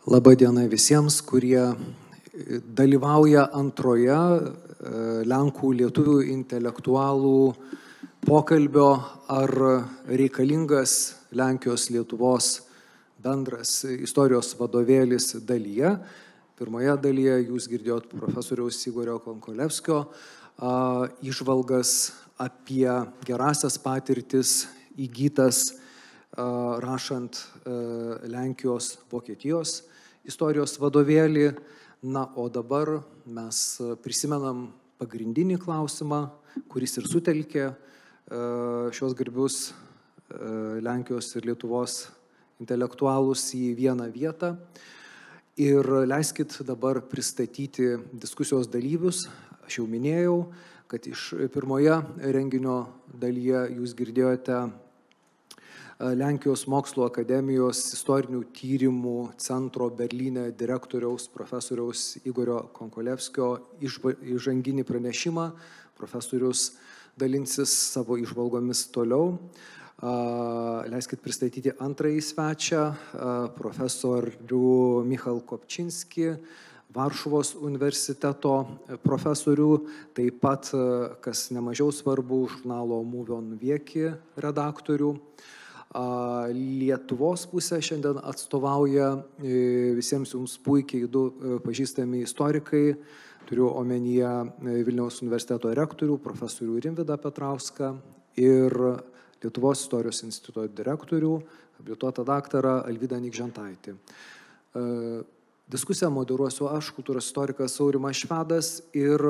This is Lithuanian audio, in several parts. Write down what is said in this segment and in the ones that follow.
Labą dieną visiems, kurie dalyvauja antroje Lenkų lietuvių intelektualų pokalbio, ar reikalingas Lenkijos Lietuvos bendras istorijos vadovėlis dalyje. Pirmoje dalyje jūs girdėjot profesoriaus Igorio Konkolevskio įžvalgas apie gerasias patirtis įgytas rašant Lenkijos, Vokietijos istorijos vadovėlį. Na, o dabar mes prisimenam pagrindinį klausimą, kuris ir sutelkė šios garbius Lenkijos ir Lietuvos intelektualus į vieną vietą. Ir leiskit dabar pristatyti diskusijos dalyvius. Aš jau minėjau, kad iš pirmoje renginio dalyje jūs girdėjote Lenkijos mokslo akademijos istorinių tyrimų centro Berlyne direktoriaus profesoriaus Igorio Konkolevskio įžanginį pranešimą. Profesorius dalinsis savo įžvalgomis toliau. Leiskit pristatyti antrąjį svečią, profesorių Michał Kopčinski, Varšuvos universiteto profesorių, taip pat, kas nemažiau svarbu, žurnalo Mūvion Vieki redaktorių. Lietuvos pusę šiandien atstovauja visiems jums puikiai du pažįstami istorikai. Turiu omenyje Vilniaus universiteto rektorių, profesorių Rimvydą Petrauską ir Lietuvos istorijos instituto direktorių, habilituotą daktarą Alvydą Nikžentaitį. Diskusiją moderuosiu aš, kultūros istorikas Aurimas Švedas, ir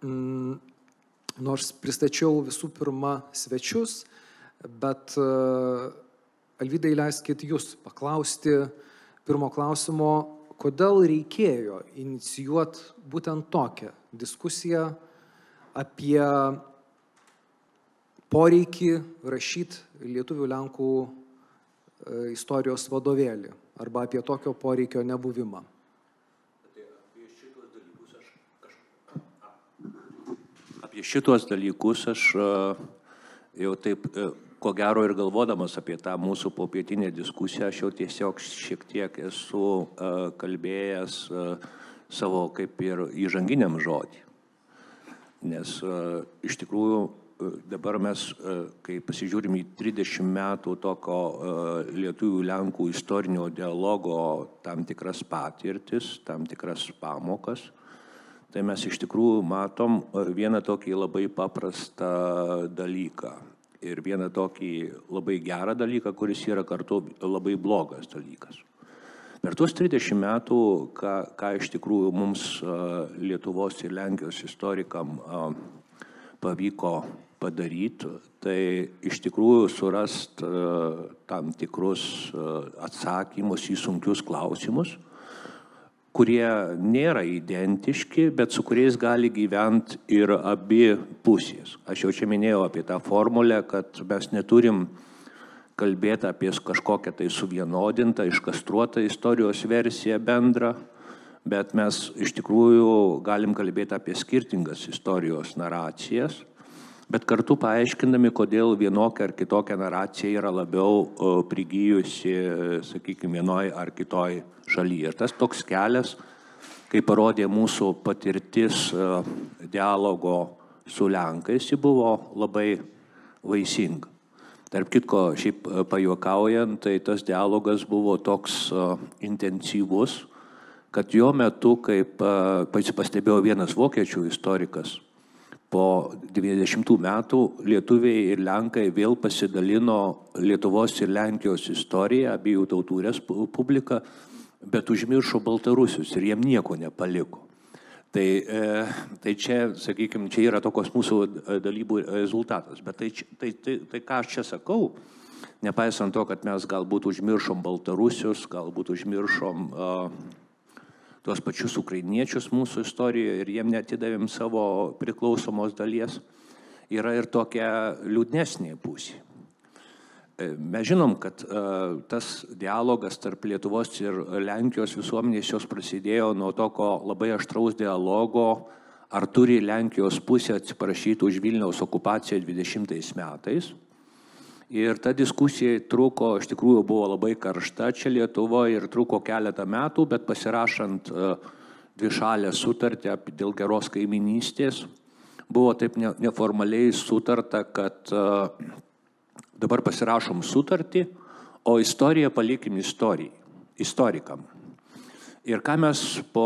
nors pristačiau visų pirma svečius, bet Alvydai, leiskit jūs paklausti pirmo klausimo, kodėl reikėjo inicijuoti būtent tokią diskusiją apie poreikį rašyti lietuvių Lenkų istorijos vadovėlį arba apie tokio poreikio nebuvimą. Apie šitos dalykus aš jau taip, ko gero ir galvodamas apie tą mūsų popietinę diskusiją, aš jau tiesiog šiek tiek esu kalbėjęs savo kaip ir įžanginiam žodį. Nes iš tikrųjų dabar mes, kai pasižiūrim į 30 metų tokio lietuvių Lenkų istorinio dialogo tam tikras patirtis, tam tikras pamokas, tai mes iš tikrųjų matom vieną tokį labai paprastą dalyką. Ir vieną tokį labai gerą dalyką, kuris yra kartu labai blogas dalykas. Per tuos 30 metų, ką iš tikrųjų mums Lietuvos ir Lenkijos istorikam pavyko padaryti, tai iš tikrųjų surast tam tikrus atsakymus į sunkius klausimus, kurie nėra identiški, bet su kuriais gali gyventi ir abi pusės. Aš jau čia minėjau apie tą formulę, kad mes neturim kalbėti apie kažkokią tai suvienodintą, iškastruotą istorijos versiją bendrą, bet mes iš tikrųjų galim kalbėti apie skirtingas istorijos narracijas, bet kartu paaiškindami, kodėl vienokia ar kitokia narracija yra labiau prigijusi, sakykime, vienoj ar kitoj šalyje. Ir tas toks kelias, kaip parodė mūsų patirtis dialogo su Lenkais, ji buvo labai vaisinga. Tarp kitko, šiaip pajuokaujant, tai tas dialogas buvo toks intensyvus, kad jo metu, kaip pastebėjo vienas vokiečių istorikas, po 90 metų lietuviai ir Lenkai vėl pasidalino Lietuvos ir Lenkijos istoriją, abiejų tautų respubliką, bet užmiršo baltarusius ir jiem nieko nepaliko. Tai čia, sakykime, čia yra tokios mūsų dalybų rezultatas. Bet tai ką aš čia sakau, nepaisant to, kad mes galbūt užmiršom baltarusius, galbūt užmiršom tuos pačius ukrainiečius mūsų istorijoje ir jiem netidavėm savo priklausomos dalies, yra ir tokia liūdnesnė pusė. Mes žinom, kad tas dialogas tarp Lietuvos ir Lenkijos visuomenės jos prasidėjo nuo tokio labai aštraus dialogo, ar turi Lenkijos pusė atsiprašyti už Vilniaus okupaciją 20 metais. Ir ta diskusija truko, iš tikrųjų buvo labai karšta čia Lietuvoje ir truko keletą metų, bet pasirašant dvišalę sutartį dėl geros kaiminystės, buvo taip neformaliai sutarta, kad dabar pasirašom sutartį, o istoriją palikim istorikam. Ir ką mes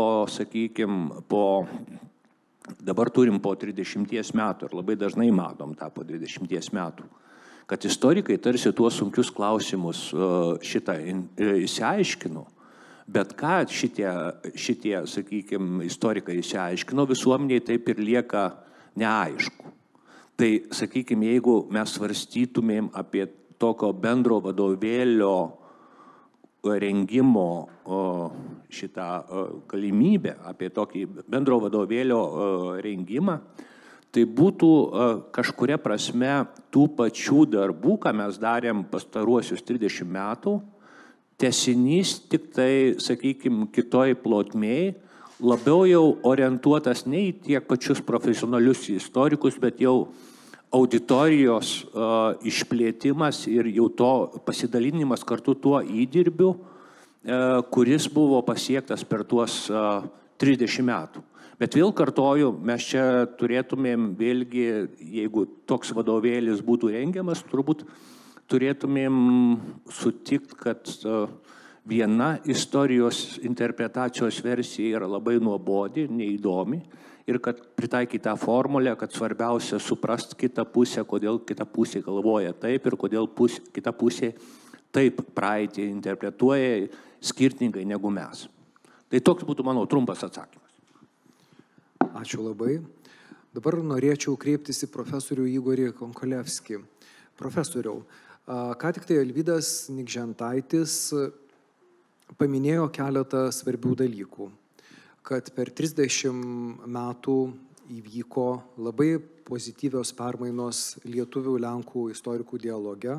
dabar turim po 30 metų ir labai dažnai matom tą po 20 metų, kad istorikai tarsi tuos sunkius klausimus šitą išsiaiškino, bet ką šitie, sakykime, istorikai išsiaiškino, visuomeniai taip ir lieka neaišku. Tai, sakykime, jeigu mes svarstytumėm apie tokio bendro vadovėlio rengimo šitą galimybę, apie tokį bendro vadovėlio rengimą, tai būtų kažkuria prasme tų pačių darbų, ką mes darėm pastaruosius 30 metų, tęsinys tik tai, sakykime, kitoj plotmėj, labiau jau orientuotas ne į tiek pačius profesionalius istorikus, bet jau auditorijos išplėtimas ir jau to pasidalinimas kartu tuo įdirbiu, kuris buvo pasiektas per tuos 30 metų. Bet vėl kartoju, mes čia turėtumėm vėlgi, jeigu toks vadovėlis būtų rengiamas, turbūt turėtumėm sutikti, kad viena istorijos interpretacijos versija yra labai nuobodi, neįdomi ir kad pritaikyti tą formulę, kad svarbiausia suprast kitą pusę, kodėl kita pusė galvoja taip ir kodėl kita pusė taip praeitį interpretuoja skirtingai negu mes. Tai toks būtų, manau, trumpas atsakymas. Ačiū labai. Dabar norėčiau kreiptis į profesorių Igorį Konkolevskį. Profesoriau, ką tik tai Alvydas Nikžentaitis paminėjo keletą svarbių dalykų, kad per 30 metų įvyko labai pozityvios permainos lietuvių Lenkų istorikų dialoge,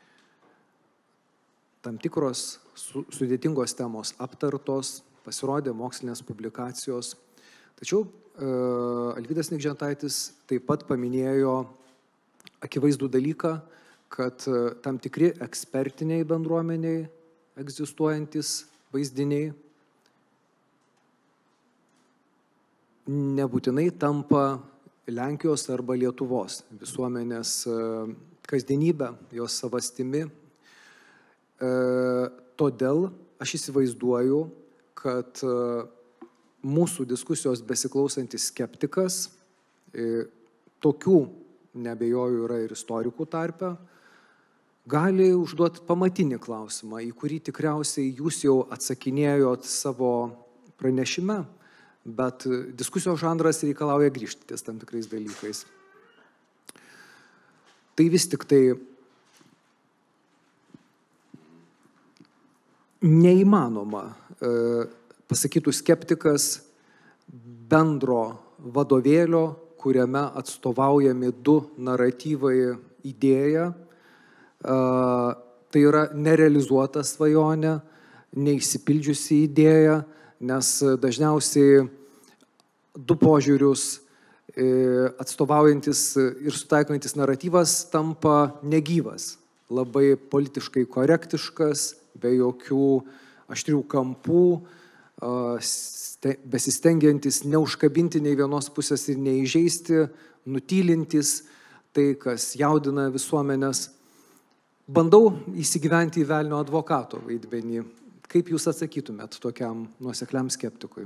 tam tikros sudėtingos temos aptartos, pasirodė mokslinės publikacijos. Tačiau Alvydas Nikžentaitis taip pat paminėjo akivaizdų dalyką, kad tam tikri ekspertiniai bendruomeniai egzistuojantis vaizdiniai nebūtinai tampa Lenkijos arba Lietuvos visuomenės kasdienybę, jos savastimi. Todėl aš įsivaizduoju, kad mūsų diskusijos besiklausantis skeptikas, tokių neabejoju yra ir istorikų tarpe, gali užduoti pamatinį klausimą, į kurį tikriausiai jūs jau atsakinėjot savo pranešime, bet diskusijos žanras reikalauja grįžti ties tam tikrais dalykais. Tai vis tik tai neįmanoma, pasakytų skeptikas, bendro vadovėlio, kuriame atstovaujami du naratyvai idėja. Tai yra nerealizuota svajonė, neišsipildžiusi idėja, nes dažniausiai du požiūrius atstovaujantis ir sutaikantis naratyvas tampa negyvas, labai politiškai korektiškas, be jokių aštrių kampų, besistengiantis neužkabinti nei vienos pusės ir neįžeisti, nutylintis tai, kas jaudina visuomenės. Bandau įsigyventi į velnio advokato vaidmenį. Kaip jūs atsakytumėt tokiam nuosekliam skeptikui?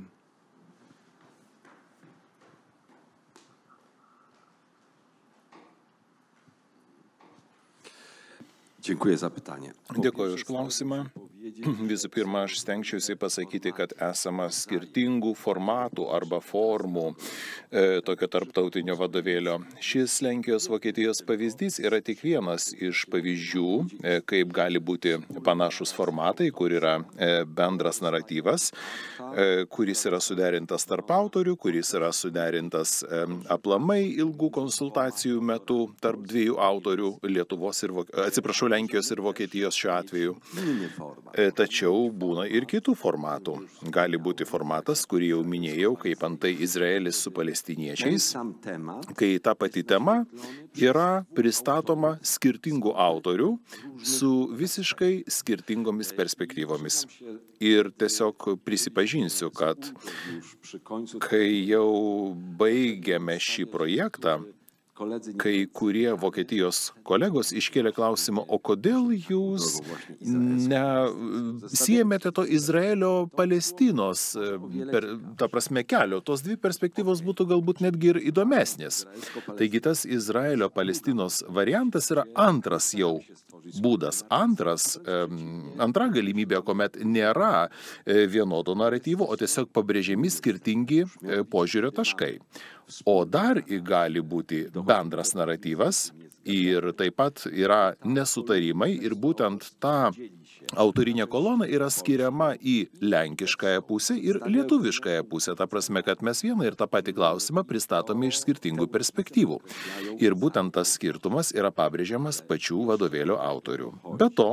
Dziękuję za pytanie. Dėkoju už klausimą. Visų pirma, aš stengčiausi pasakyti, kad esama skirtingų formatų arba formų tokio tarptautinio vadovėlio. Šis Lenkijos-Vokietijos pavyzdys yra tik vienas iš pavyzdžių, kaip gali būti panašus formatai, kur yra bendras naratyvas, kuris yra suderintas tarp autorių, kuris yra suderintas aplamai ilgų konsultacijų metu tarp dviejų autorių, Lenkijos ir Vokietijos šiuo atveju. Tačiau būna ir kitų formatų. Gali būti formatas, kurį jau minėjau, kaip antai Izraelis su palestiniečiais, kai ta pati tema yra pristatoma skirtingų autorių su visiškai skirtingomis perspektyvomis. Ir tiesiog prisipažinsiu, kad kai jau baigėme šį projektą, kai kurie Vokietijos kolegos iškėlė klausimą, o kodėl jūs siejamėte to Izraelio-Palestinos, ta prasme kelio, tos dvi perspektyvos būtų galbūt netgi ir įdomesnės. Taigi tas Izraelio-Palestinos variantas yra antras jau būdas, antra galimybė, kuomet nėra vienodo naratyvo, o tiesiog pabrėžiami skirtingi požiūrio taškai. O dar gali būti bendras naratyvas ir taip pat yra nesutarimai ir būtent ta autorinė kolona yra skiriama į lenkiškąją pusę ir lietuviškąją pusę. Ta prasme, kad mes vieną ir tą patį klausimą pristatome iš skirtingų perspektyvų. Ir būtent tas skirtumas yra pabrėžiamas pačių vadovėlio autorių. Be to,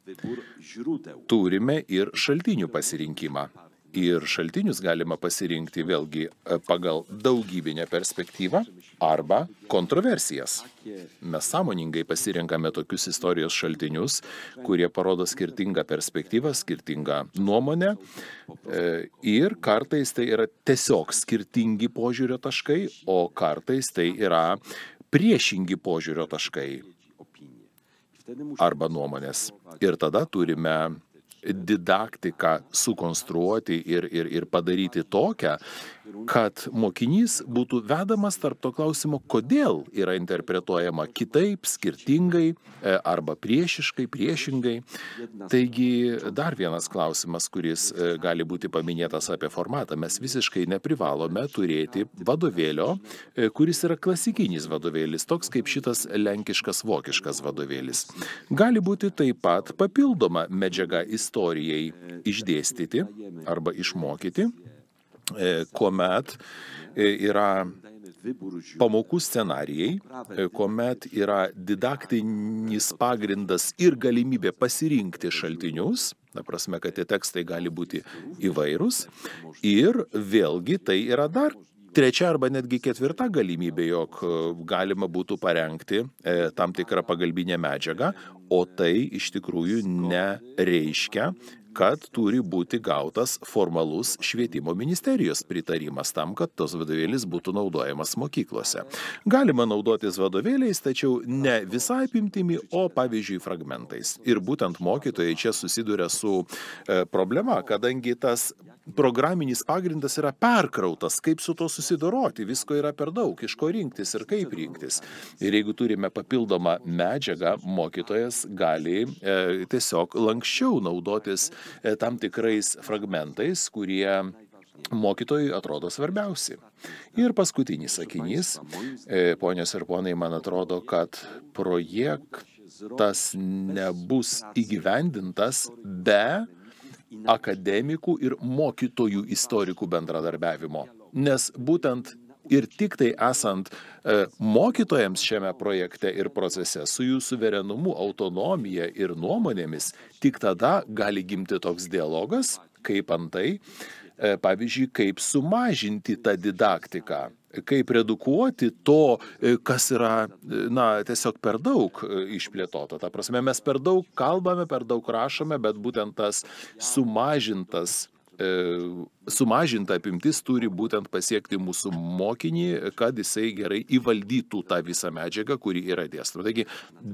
turime ir šaltinių pasirinkimą. Ir šaltinius galima pasirinkti vėlgi pagal daugybinę perspektyvą arba kontroversijas. Mes sąmoningai pasirenkame tokius istorijos šaltinius, kurie parodo skirtingą perspektyvą, skirtingą nuomonę. Ir kartais tai yra tiesiog skirtingi požiūrio taškai, o kartais tai yra priešingi požiūrio taškai arba nuomonės. Ir tada turime didaktiką sukonstruoti ir padaryti tokią, kad mokinys būtų vedamas tarp to klausimo, kodėl yra interpretuojama kitaip, skirtingai arba priešiškai, priešingai. Taigi dar vienas klausimas, kuris gali būti paminėtas apie formatą. Mes visiškai neprivalome turėti vadovėlio, kuris yra klasikinis vadovėlis, toks kaip šitas lenkiškas vokiškas vadovėlis. Gali būti taip pat papildoma medžiaga istorijai išdėstyti arba išmokyti, kuomet yra pamokų scenarijai, kuomet yra didaktinis pagrindas ir galimybė pasirinkti šaltinius, ta prasme, kad tie tekstai gali būti įvairūs, ir vėlgi tai yra dar trečia arba netgi ketvirta galimybė, jog galima būtų parengti tam tikrą pagalbinę medžiagą, o tai iš tikrųjų nereiškia, kad turi būti gautas formalus švietimo ministerijos pritarimas tam, kad tos vadovėlis būtų naudojamas mokyklose. Galima naudotis vadovėliais, tačiau ne visai apimtimi, o pavyzdžiui fragmentais. Ir būtent mokytojai čia susiduria su problema, kadangi tas programinis pagrindas yra perkrautas, kaip su to susidoroti, visko yra per daug, iš ko rinktis ir kaip rinktis. Ir jeigu turime papildomą medžiagą, mokytojas gali tiesiog lanksčiau naudotis tam tikrais fragmentais, kurie mokytojui atrodo svarbiausi. Ir paskutinis sakinys, ponios ir ponai, man atrodo, kad projektas nebus įgyvendintas be akademikų ir mokytojų istorikų bendradarbiavimo. Nes būtent ir tik tai esant mokytojams šiame projekte ir procese su jų suverenumu, autonomija ir nuomonėmis, tik tada gali gimti toks dialogas, kaip antai, pavyzdžiui, kaip sumažinti tą didaktiką, kaip redukuoti to, kas yra, tiesiog per daug išplėtota. Ta prasme, mes per daug kalbame, per daug rašome, bet būtent tas sumažinta apimtis turi būtent pasiekti mūsų mokinį, kad jisai gerai įvaldytų tą visą medžiagą, kuri yra dėstoma. Taigi,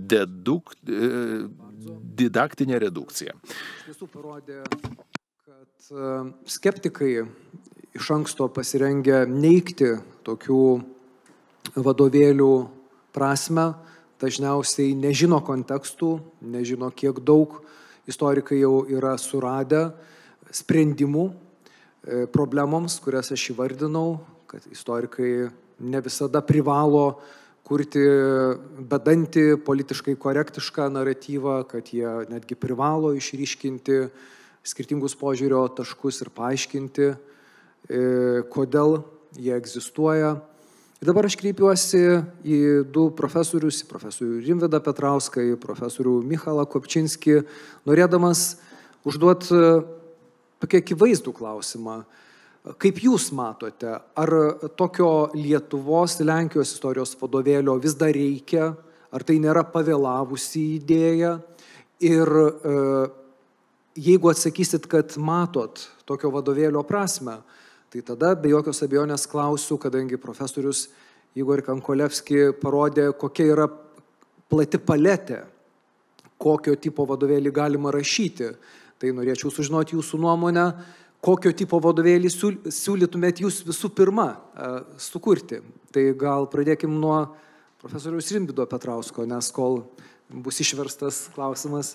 didaktinė redukcija. Visų parodė, kad skeptikai iš anksto pasirengę neigti tokių vadovėlių prasme, dažniausiai nežino kontekstų, nežino, kiek daug istorikai jau yra suradę sprendimų problemoms, kurias aš įvardinau, kad istorikai ne visada privalo kurti bedantį, politiškai korektišką naratyvą, kad jie netgi privalo išryškinti skirtingus požiūrio taškus ir paaiškinti, kodėl jie egzistuoja. Ir dabar aš kreipiuosi į du profesorius, į profesorių Rimvydą Petrauską, į profesorių Michalą Kopčinskį, norėdamas užduoti tokį akivaizdų klausimą. Kaip jūs matote, ar tokio Lietuvos, Lenkijos istorijos vadovėlio vis dar reikia, ar tai nėra pavėlavusi idėja? Ir jeigu atsakysit, kad matot tokio vadovėlio prasme, tai tada be jokios abejonės klausiu, kadangi profesorius Igor Kankolevski parodė, kokia yra plati paletė, kokio tipo vadovėlį galima rašyti. Tai norėčiau sužinoti jūsų nuomonę, kokio tipo vadovėlį siūlytumėt jūs visų pirma sukurti. Tai gal pradėkim nuo profesoriaus Rimvydo Petrausko, nes kol bus išverstas klausimas.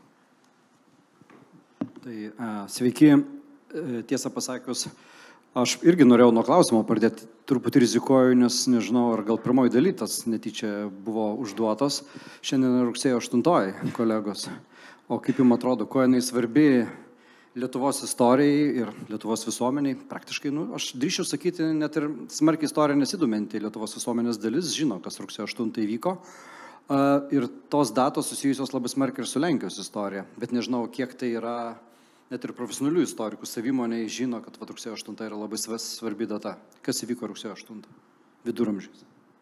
Tai sveiki, tiesą pasakius, aš irgi norėjau nuo klausimo pradėti, truputį rizikuoju, nes nežinau, ar gal pirmoji dalytas netyčia buvo užduotas. Šiandien rugsėjo 8, kolegos. O kaip jums atrodo, kuo jinai svarbi Lietuvos istorijai ir Lietuvos visuomeniai? Praktiškai, aš drįšiu sakyti, net ir smarkiai istoriją nesidominti Lietuvos visuomenės dalis žino, kas rugsėjo 8 įvyko. Ir tos datos susijusios labai smarkiai ir su Lenkijos istorija. Bet nežinau, kiek tai yra. Net ir profesionalių istorikų savimoniai žino, kad rugsėjo 8 yra labai svarbi data. Kas įvyko rugsėjo 8? Viduramžiais.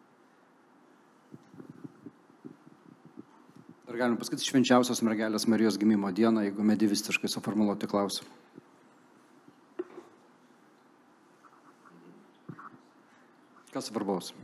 Ar galim pasakyti švenčiausios mergelės Marijos gimimo dieną, jeigu medievistiškai suformuluoti klausimą? Kas svarbaus?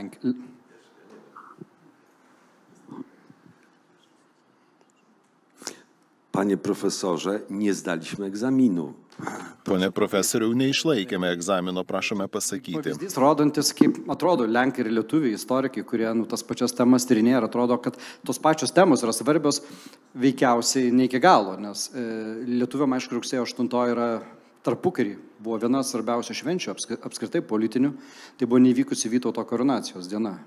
Panie profesorze, nie zdaliśmy egzaminu. Pone profesoriau, neišlaikėme egzamino, prašome pasakyti. Pavyzdys rodantis, kaip atrodo Lenkai ir lietuviai istorikai, kurie tas pačias temas tyrinėja, atrodo, kad tos pačios temos yra svarbios veikiausiai ne iki galo, nes lietuviam, aišku, rugsėjo 8 yra tarpukarį, buvo viena svarbiausia švenčių apskritai politinių, tai buvo neįvykusi Vytauto karūnacijos diena.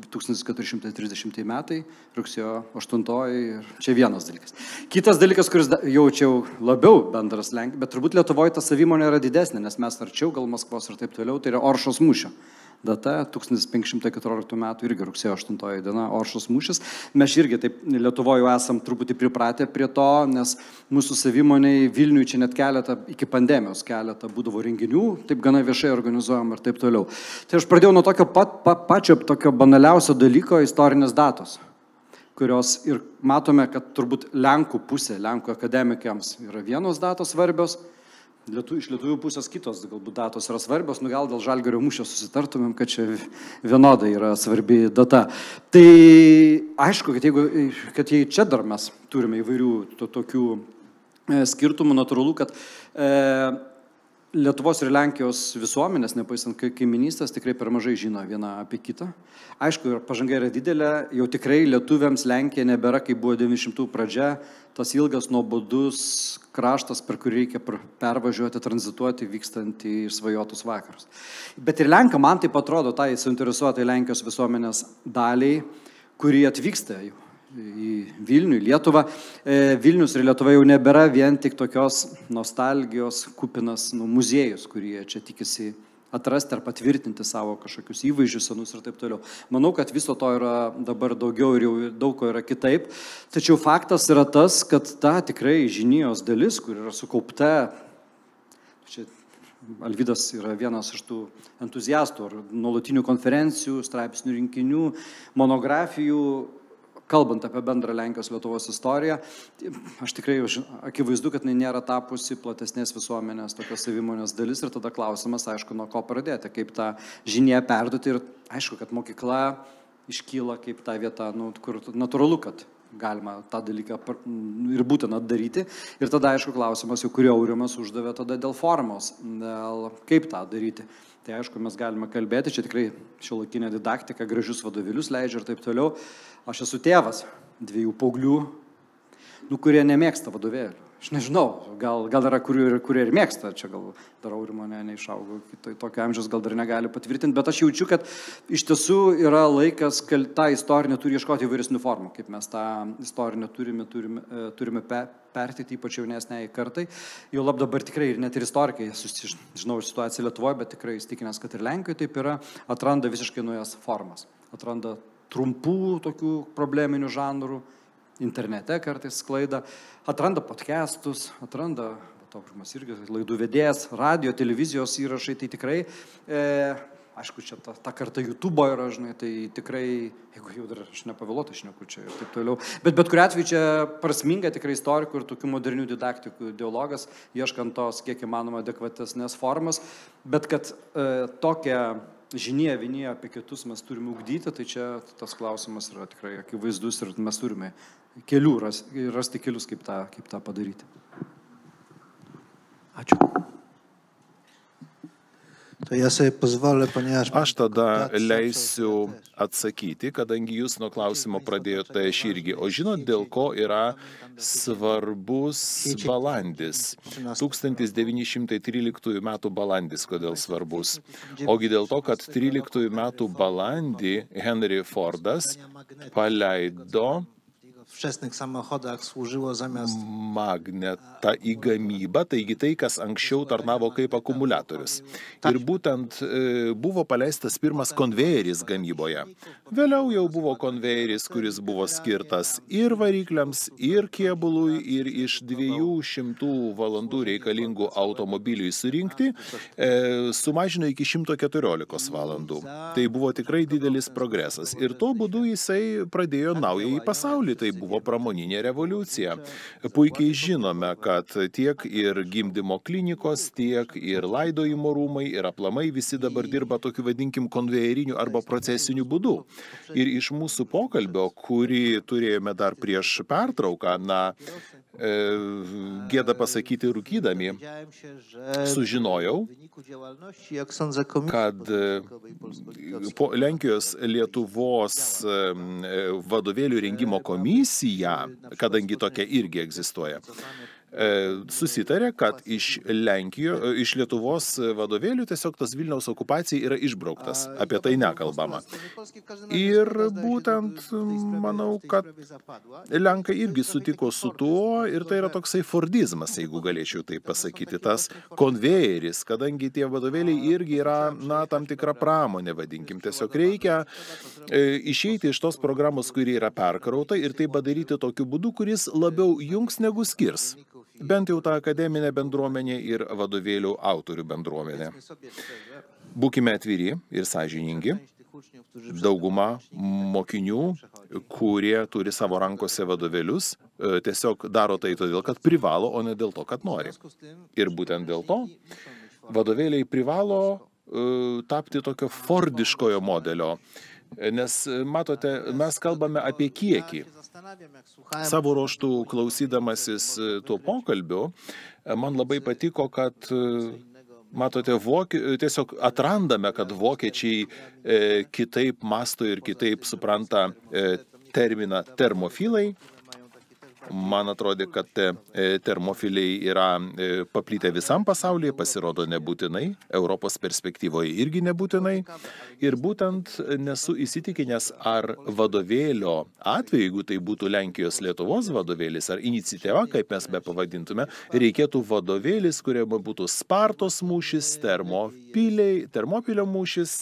1430 metai, rugsėjo 8 ir čia vienas dalykas. Kitas dalykas, kuris jaučiau labiau bendras Lenkijos, bet turbūt Lietuvoje ta savimonė yra didesnė, nes mes arčiau gal Maskvos ir taip toliau, tai yra Oršos mūšio data, 1514 metų irgi rugsėjo 8 diena, Oršos mūšis. Mes irgi taip Lietuvoje esam truputį pripratę prie to, nes mūsų savimoniai Vilniui čia net iki pandemijos keletą būdavo renginių, taip gana viešai organizuojam ir taip toliau. Tai aš pradėjau nuo tokio pačio tokio banaliausio dalyko, istorinės datos, kurios ir matome, kad turbūt Lenkų pusė, Lenkų akademikams yra vienos datos svarbios, iš lietuvių pusės kitos galbūt datos yra svarbios, gal dėl Žalgirio mūšio susitartumėm, kad čia vienodai yra svarbi data. Tai aišku, kad jei čia dar mes turime įvairių tokių skirtumų, natūralu, kad Lietuvos ir Lenkijos visuomenės, nepaisant kaiminystės, tikrai per mažai žino viena apie kitą. Aišku, pažanga yra didelė, jau tikrai lietuviams Lenkija nebėra, kaip buvo 90-ųjų pradžia, tas ilgas nuobodus kraštas, per kurį reikia pervažiuoti, tranzituoti, vykstant į svajotus vakarus. Bet ir Lenkam man taip atrodo, tai suinteresuotai Lenkijos visuomenės daliai, kurie atvyksta į Vilnių, į Lietuvą. Vilnius ir Lietuva jau nebėra vien tik tokios nostalgijos kupinas muziejus, kurie čia tikisi atrasti ar patvirtinti savo kažkokius įvaizdžius senus ir taip toliau. Manau, kad viso to yra dabar daugiau ir jau daug ko yra kitaip. Tačiau faktas yra tas, kad ta tikrai žinijos dalis, kur yra sukaupta, čia Alvydas yra vienas iš tų entuziastų ar nuolatinių konferencijų, straipsnių rinkinių, monografijų, kalbant apie bendrą Lenkijos Lietuvos istoriją, aš tikrai akivaizdu, kad nėra tapusi platesnės visuomenės tokios savimonės dalis ir tada klausimas, aišku, nuo ko pradėti, kaip tą žinią perduoti ir aišku, kad mokykla iškyla kaip ta vieta, kur natūralu, kad galima tą dalyką ir būtina daryti. Ir tada, aišku, klausimas, jau kurį Aurimas uždavė tada dėl formos, dėl kaip tą daryti. Tai aišku, mes galime kalbėti, čia tikrai šiuolaikinė didaktika, gražius vadovėlius leidžia ir taip toliau. Aš esu tėvas 2 paauglių, kurie nemėgsta vadovėlių. Aš nežinau, gal yra, kurie ir mėgsta, čia gal dar Aurimo neišaugo, tokio amžiaus gal dar negali patvirtinti, bet aš jaučiu, kad iš tiesų yra laikas, kad tą istorinę turi ieškoti įvairesnių formų, kaip mes tą istorinę turime perteikti, ypač jaunesniai kartai. Jau lab dabar tikrai ir net ir istorikai, žinau situaciją Lietuvoje, bet tikrai įstikinęs, kad ir Lenkijoje taip yra, atranda visiškai naujas formas, atranda trumpų tokių probleminių žanrų, internete kartais sklaida, atranda podcastus, atranda toks irgi laidų vedėjas, radio, televizijos įrašai, tai tikrai, aišku, čia ta karta YouTube'o yra, žinai, tai tikrai, jeigu jau dar aš nepavėluotai šneku čia ir taip toliau, bet kuriuo atveju čia prasminga tikrai istorikų ir tokių modernių didaktikų dialogas, ieškant tos kiek įmanoma adekvatesnės formas, bet kad tokią žiniją vieni apie kitus mes turime ugdyti, tai čia tas klausimas yra tikrai akivaizdus ir mes turime rasti kelius, kaip tą padaryti. Ačiū. Aš tada leisiu atsakyti, kadangi jūs nuo klausimo pradėjote aš irgi. O žinot, dėl ko yra svarbus balandis? 1913 metų balandis, kodėl svarbus? Ogi dėl to, kad 13 metų balandį Henry Fordas paleido magnetą į gamybą, taigi tai, kas anksčiau tarnavo kaip akumuliatorius. Ir būtent buvo paleistas pirmas konvejeris gamyboje. Vėliau jau buvo konvejeris, kuris buvo skirtas ir varikliams, ir kėbului, ir iš 200 valandų reikalingų automobiliui surinkti, sumažino iki 114 valandų. Tai buvo tikrai didelis progresas. Ir tuo būdu jisai pradėjo naująjį pasaulį. Tai buvo pramoninė revoliucija. Puikiai žinome, kad tiek ir gimdymo klinikos, tiek ir laidojimo rūmai, ir aplamai visi dabar dirba tokiu, vadinkim, konvejeriniu arba procesiniu būdu. Ir iš mūsų pokalbio, kurį turėjome dar prieš pertrauką, gėda pasakyti rūkydami, sužinojau, kad po Lenkijos Lietuvos vadovėlių rengimo komisija, kadangi tokia irgi egzistuoja, susitarė, kad iš Lietuvos vadovėlių tiesiog tas Vilniaus okupacija yra išbrauktas. Apie tai nekalbama. Ir būtent manau, kad Lenkai irgi sutiko su tuo ir tai yra toksai fordizmas, jeigu galėčiau tai pasakyti, tas konvejeris, kadangi tie vadovėliai irgi yra, tam tikra pramonė, vadinkim. Tiesiog reikia išeiti iš tos programos, kuri yra perkrauta ir tai padaryti tokiu būdu, kuris labiau jungs negu skirs. Bent jau tą akademinę bendruomenę ir vadovėlių autorių bendruomenę. Būkime atviri ir sąžiningi. Dauguma mokinių, kurie turi savo rankose vadovėlius, tiesiog daro tai todėl, kad privalo, o ne dėl to, kad nori. Ir būtent dėl to vadovėliai privalo tapti tokio fordiškojo modelio. Nes, matote, mes kalbame apie kiekį. Savo ruoštų klausydamasis tuo pokalbiu, man labai patiko, kad, matote, tiesiog atrandame, kad vokiečiai kitaip mąsto ir kitaip supranta terminą termofilai. Man atrodė, kad termofiliai yra paplitę visam pasaulyje, pasirodo nebūtinai, Europos perspektyvoje irgi nebūtinai. Ir būtent nesu įsitikinęs, ar vadovėlio atveju, jeigu tai būtų Lenkijos Lietuvos vadovėlis ar iniciatyva, kaip mes be pavadintume, reikėtų vadovėlis, kuriame būtų Spartos mūšis, Termopilio mūšis.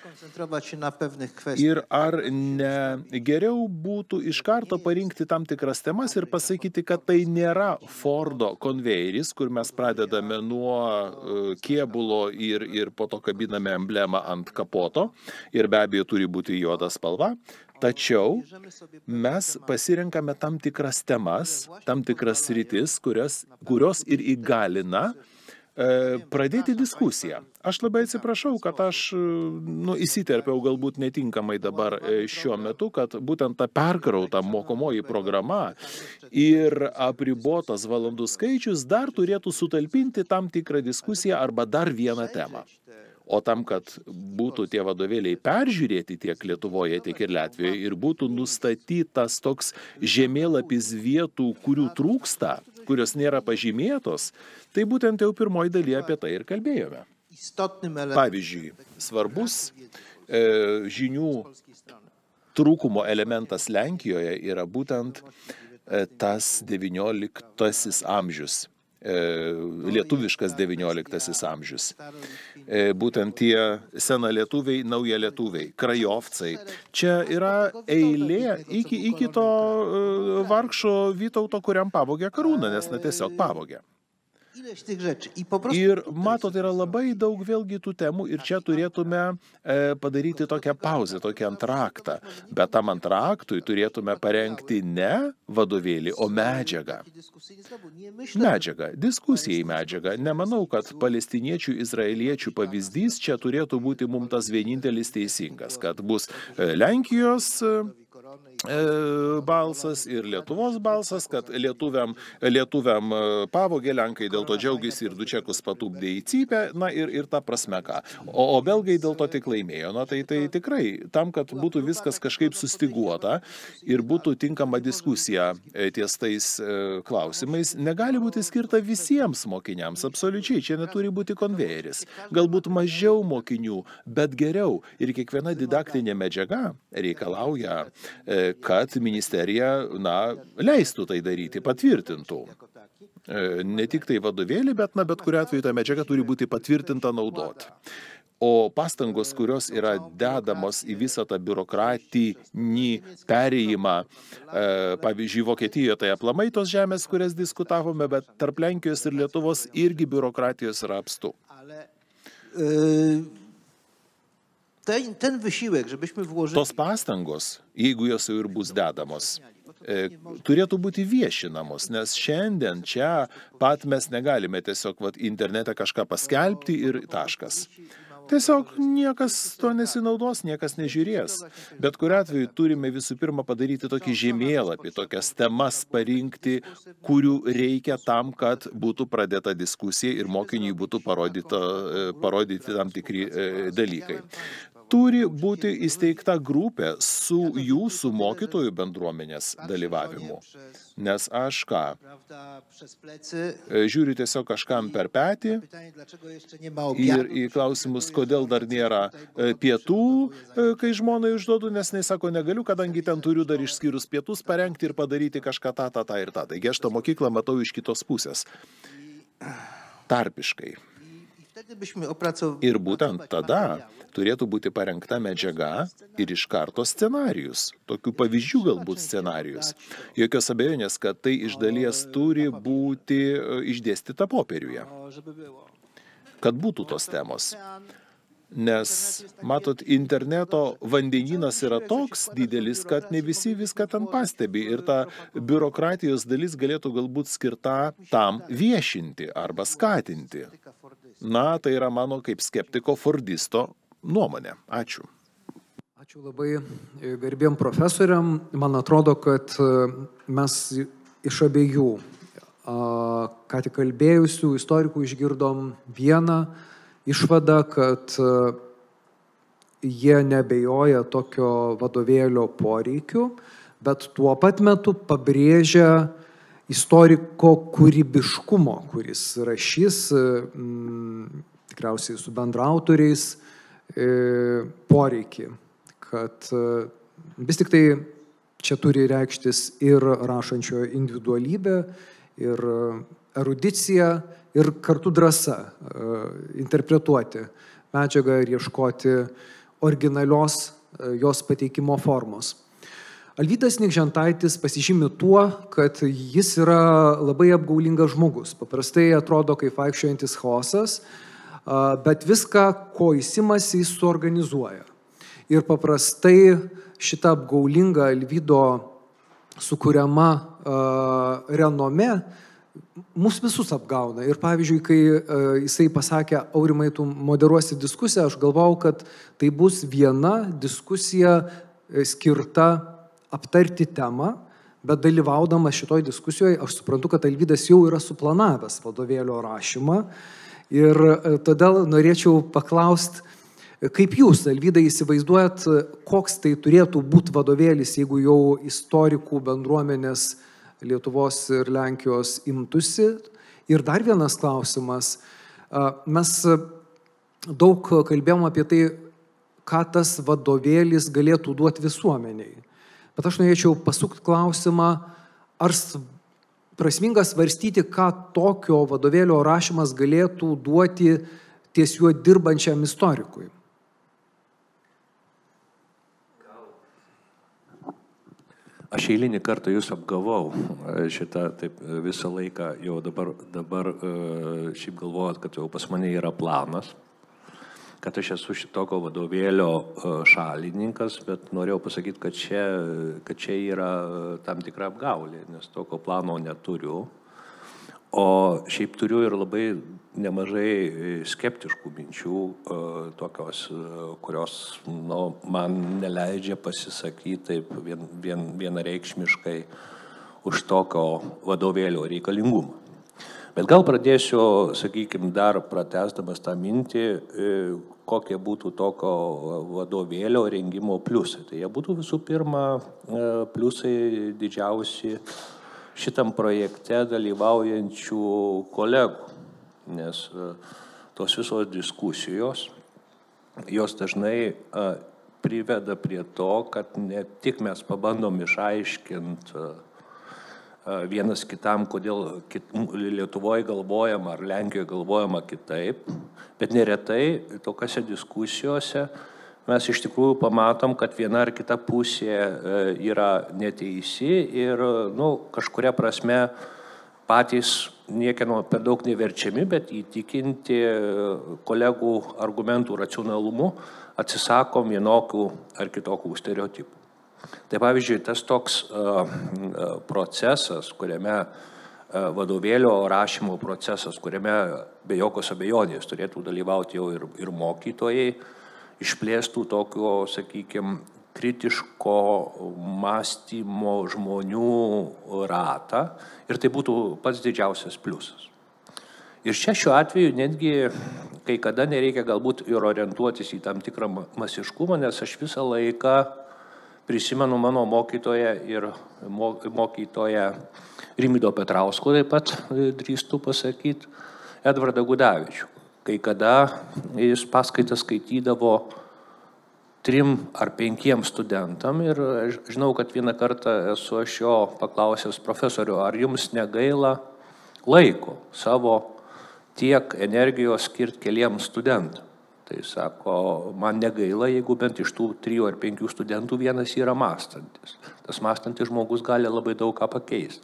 Ir ar ne geriau būtų iš karto parinkti tam tikras temas ir pasakyti, kad tai nėra Fordo konvejeris, kur mes pradedame nuo kėbulo ir po to kabiname emblemą ant kapoto ir be abejo turi būti juoda spalva. Tačiau mes pasirenkame tam tikras temas, tam tikras sritis, kurios ir įgalina pradėti diskusiją. Aš labai atsiprašau, kad aš įsiterpiau galbūt netinkamai dabar šiuo metu, kad būtent ta perkrauta mokomoji programa ir apribotas valandų skaičius dar turėtų sutalpinti tam tikrą diskusiją arba dar vieną temą. O tam, kad būtų tie vadovėliai peržiūrėti tiek Lietuvoje, tiek ir Latvijoje ir būtų nustatytas toks žemėlapis vietų, kurių trūksta, kurios nėra pažymėtos, tai būtent jau pirmoji dalyje apie tai ir kalbėjome. Pavyzdžiui, svarbus žinių trūkumo elementas Lenkijoje yra būtent tas XIX amžius. lietuviškas XIX amžius. Būtent tie senalietuviai, naujalietuviai, krajovcai. Čia yra eilė iki to vargšo Vytauto, kuriam pavogė karūną, nes tiesiog pavogė. Ir matot, yra labai daug vėlgi tų temų ir čia turėtume padaryti tokią pauzę, tokį antraktą. Bet tam antraktui turėtume parengti ne vadovėlį, o medžiagą. Medžiagą, diskusijai medžiagą. Nemanau, kad palestiniečių, izraeliečių pavyzdys čia turėtų būti mums tas vienintelis teisingas, kad bus Lenkijos balsas ir Lietuvos balsas, kad lietuviam pavogė, Lenkai dėl to džiaugiasi ir du čekus patupdė į cypę, na ir ta prasme ką. O belgai dėl to tik laimėjo. Na tai tikrai, tam, kad būtų viskas kažkaip sustiguota ir būtų tinkama diskusija ties tais klausimais, negali būti skirta visiems mokiniams, absoliučiai, čia neturi būti konvejeris. Galbūt mažiau mokinių, bet geriau. Ir kiekviena didaktinė medžiaga reikalauja, kad ministerija, leistų tai daryti, patvirtintų. Ne tik tai vadovėlį, bet kuriuo atveju ta medžiaga turi būti patvirtinta naudoti. O pastangos, kurios yra dedamos į visą tą biurokratinį perėjimą, pavyzdžiui, Vokietijoje tai aplamai tos žemės, kurias diskutavome, bet tarp Lenkijos ir Lietuvos irgi biurokratijos yra apstu. Tos pastangos, jeigu jos jau ir bus dedamos, turėtų būti viešinamos, nes šiandien čia pat mes negalime tiesiog internete kažką paskelbti ir taškas. Tiesiog niekas to nesinaudos, niekas nežiūrės. Bet kuriuo atveju turime visų pirma padaryti tokį žemėlapį, tokias temas parinkti, kurių reikia tam, kad būtų pradėta diskusija ir mokiniui būtų parodyti tam tikri dalykai. Turi būti įsteigta grupė su jūsų mokytojų bendruomenės dalyvavimu. Nes aš žiūriu tiesiog kažkam per petį ir į klausimus, kodėl dar nėra pietų, kai žmonai užduodu, nes sako, negaliu, kadangi ten turiu dar išskyrus pietus parengti ir padaryti kažką tą ir tą. Taigi aš tą mokyklą matau iš kitos pusės. Tarpiškai. Ir būtent tada turėtų būti parengta medžiaga ir iš karto scenarijus. Tokių pavyzdžių galbūt scenarijus. Jokios abejonės, kad tai iš dalies turi būti išdėstyta popieriuje. Kad būtų tos temos. Nes, matot, interneto vandenynas yra toks didelis, kad ne visi viską ten pastebi ir ta biurokratijos dalis galėtų galbūt skirta tam viešinti arba skatinti. Na, tai yra mano kaip skeptiko fordisto nuomonė. Ačiū. Ačiū labai garbiem profesoriam. Man atrodo, kad mes iš abiejų ką tik kalbėjusių istorikų išgirdom vieną išvadą, kad jie neabejoja tokio vadovėlio poreikiu, bet tuo pat metu pabrėžia istoriko kūrybiškumo, kuris rašys tikriausiai su bendraautoriais poreikį, kad vis tik tai čia turi reikštis ir rašančio individualybė, ir erudicija, ir kartu drąsa interpretuoti medžiagą ir ieškoti originalios jos pateikimo formos. Alvydas Nikžentaitis pasižymi tuo, kad jis yra labai apgaulingas žmogus. Paprastai atrodo kaip vaikščiojantis chaosas, bet viską, ko jis imasi, jis suorganizuoja. Ir paprastai šita apgaulinga Alvydo sukuriama renome mus visus apgauna. Ir pavyzdžiui, kai jisai pasakė, Aurimai, tu moderuosi diskusiją, aš galvojau, kad tai bus viena diskusija skirta aptarti temą, bet dalyvaudamas šitoj diskusijoje, aš suprantu, kad Alvydas jau yra suplanavęs vadovėlio rašymą. Ir todėl norėčiau paklausti, kaip jūs, Alvydai, įsivaizduojat, koks tai turėtų būti vadovėlis, jeigu jau istorikų bendruomenės Lietuvos ir Lenkijos imtųsi. Ir dar vienas klausimas. Mes daug kalbėjom apie tai, ką tas vadovėlis galėtų duoti visuomeniai. Bet aš norėčiau pasukti klausimą, ar prasminga svarstyti, ką tokio vadovėlio rašymas galėtų duoti ties juo dirbančiam istorikui? Aš eilinį kartą jūs apgavau šitą taip visą laiką, jau dabar šiaip galvojat, kad jau pas mane yra planas, kad aš esu šitokio vadovėlio šalininkas, bet norėjau pasakyti, kad čia yra tam tikra apgaulė, nes tokio plano neturiu. O šiaip turiu ir labai nemažai skeptiškų minčių, tokios, kurios man neleidžia pasisakyti taip vienareikšmiškai už tokio vadovėlio reikalingumą. Bet gal pradėsiu, sakykime, dar pratęsdamas tą mintį, kokie būtų tokio vadovėlio rengimo pliusai. Tai jie būtų visų pirma pliusai didžiausi šitam projekte dalyvaujančių kolegų, nes tos visos diskusijos, jos dažnai priveda prie to, kad ne tik mes pabandom išaiškinti vienas kitam, kodėl Lietuvoje galvojama ar Lenkijoje galvojama kitaip, bet neretai tokiose diskusijose mes iš tikrųjų pamatom, kad viena ar kita pusė yra neteisi ir kažkuria prasme patys niekieno per daug neverčiami, bet įtikinti kolegų argumentų racionalumu atsisakom vienokių ar kitokių stereotipų. Tai pavyzdžiui, tas toks procesas, kuriame vadovėlio rašymo procesas, kuriame be jokios abejonės turėtų dalyvauti jau ir mokytojai, išplėstų tokio, sakykime, kritiško mąstymo žmonių ratą ir tai būtų pats didžiausias pliusas. Ir čia šiuo atveju netgi kai kada nereikia galbūt ir orientuotis į tam tikrą masiškumą, nes aš visą laiką prisimenu mano mokytoją ir mokytoją Rimvydo Petrausko, taip pat drįstu pasakyti, Edvardą Gudavičių. Kai kada jis paskaitas skaitydavo 3 ar 5 studentam ir aš žinau, kad vieną kartą esu aš jo paklausęs profesorių, ar jums negaila laiko savo tiek energijos skirti keliems studentam. Tai sako, man negaila, jeigu bent iš tų 3 ar 5 studentų vienas yra mąstantis. Tas mąstantis žmogus gali labai daug ką pakeisti.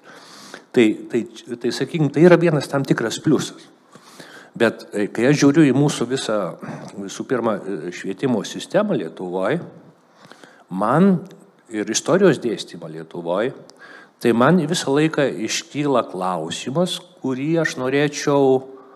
Tai sakykime, tai yra vienas tam tikras pliusas. Bet kai aš žiūriu į mūsų visų pirma švietimo sistemą Lietuvoje, man ir istorijos dėstymą Lietuvoje, tai man visą laiką iškyla klausimas, kurį aš norėčiau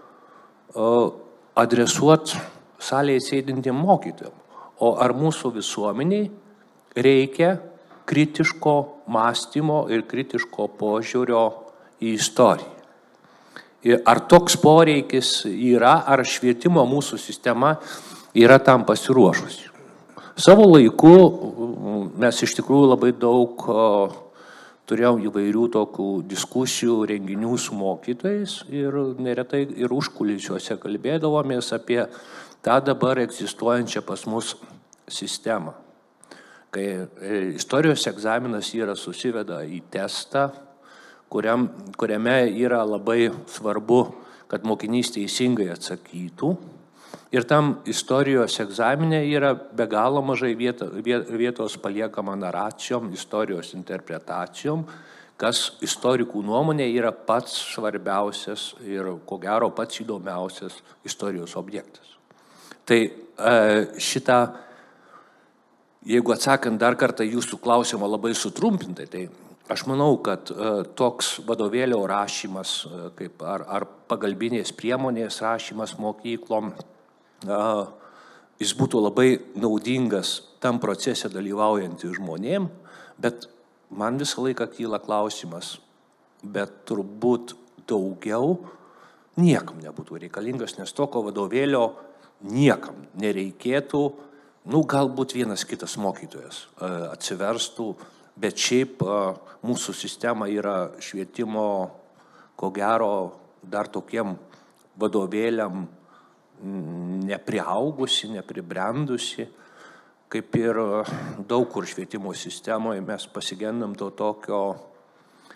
adresuoti salėje sėdintiem mokytojam. O ar mūsų visuomeniai reikia kritiško mąstymo ir kritiško požiūrio į istoriją? Ar toks poreikis yra, ar švietimo mūsų sistema yra tam pasiruošusi? Savo laiku mes iš tikrųjų labai daug turėjom įvairių tokių diskusijų, renginių su mokytojais ir neretai ir užkulisiuose kalbėdavomės apie tą dabar egzistuojančią pas mus sistemą. Kai istorijos egzaminas susiveda į testą, kuriame yra labai svarbu, kad mokinys teisingai atsakytų. Ir tam istorijos egzamine yra be galo mažai vietos paliekama naracijom, istorijos interpretacijom, kas istorikų nuomonė yra pats svarbiausias ir ko gero pats įdomiausias istorijos objektas. Tai šitą, jeigu atsakant dar kartą jūsų klausimą labai sutrumpintai, tai aš manau, kad toks vadovėlio rašymas, kaip ar pagalbinės priemonės rašymas mokyklom, jis būtų labai naudingas tam procese dalyvaujantys žmonėm, bet man visą laiką kyla klausimas, bet turbūt daugiau niekam nebūtų reikalingas, nes tokio vadovėlio niekam nereikėtų, galbūt vienas kitas mokytojas atsiverstų, bet šiaip mūsų sistema yra švietimo, ko gero, dar tokiem vadovėliam nepriaugusi, nepribrendusi, kaip ir daug kur švietimo sistemoje mes pasigendam to tokio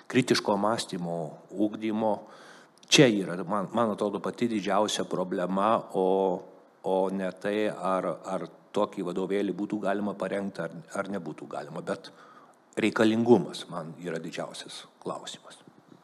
kritiško mąstymo ugdymo. Čia yra, man atrodo, pati didžiausia problema, o ne tai, ar tokį vadovėlį būtų galima parengti, ar nebūtų galima. Bet reikalingumas man yra didžiausias klausimas.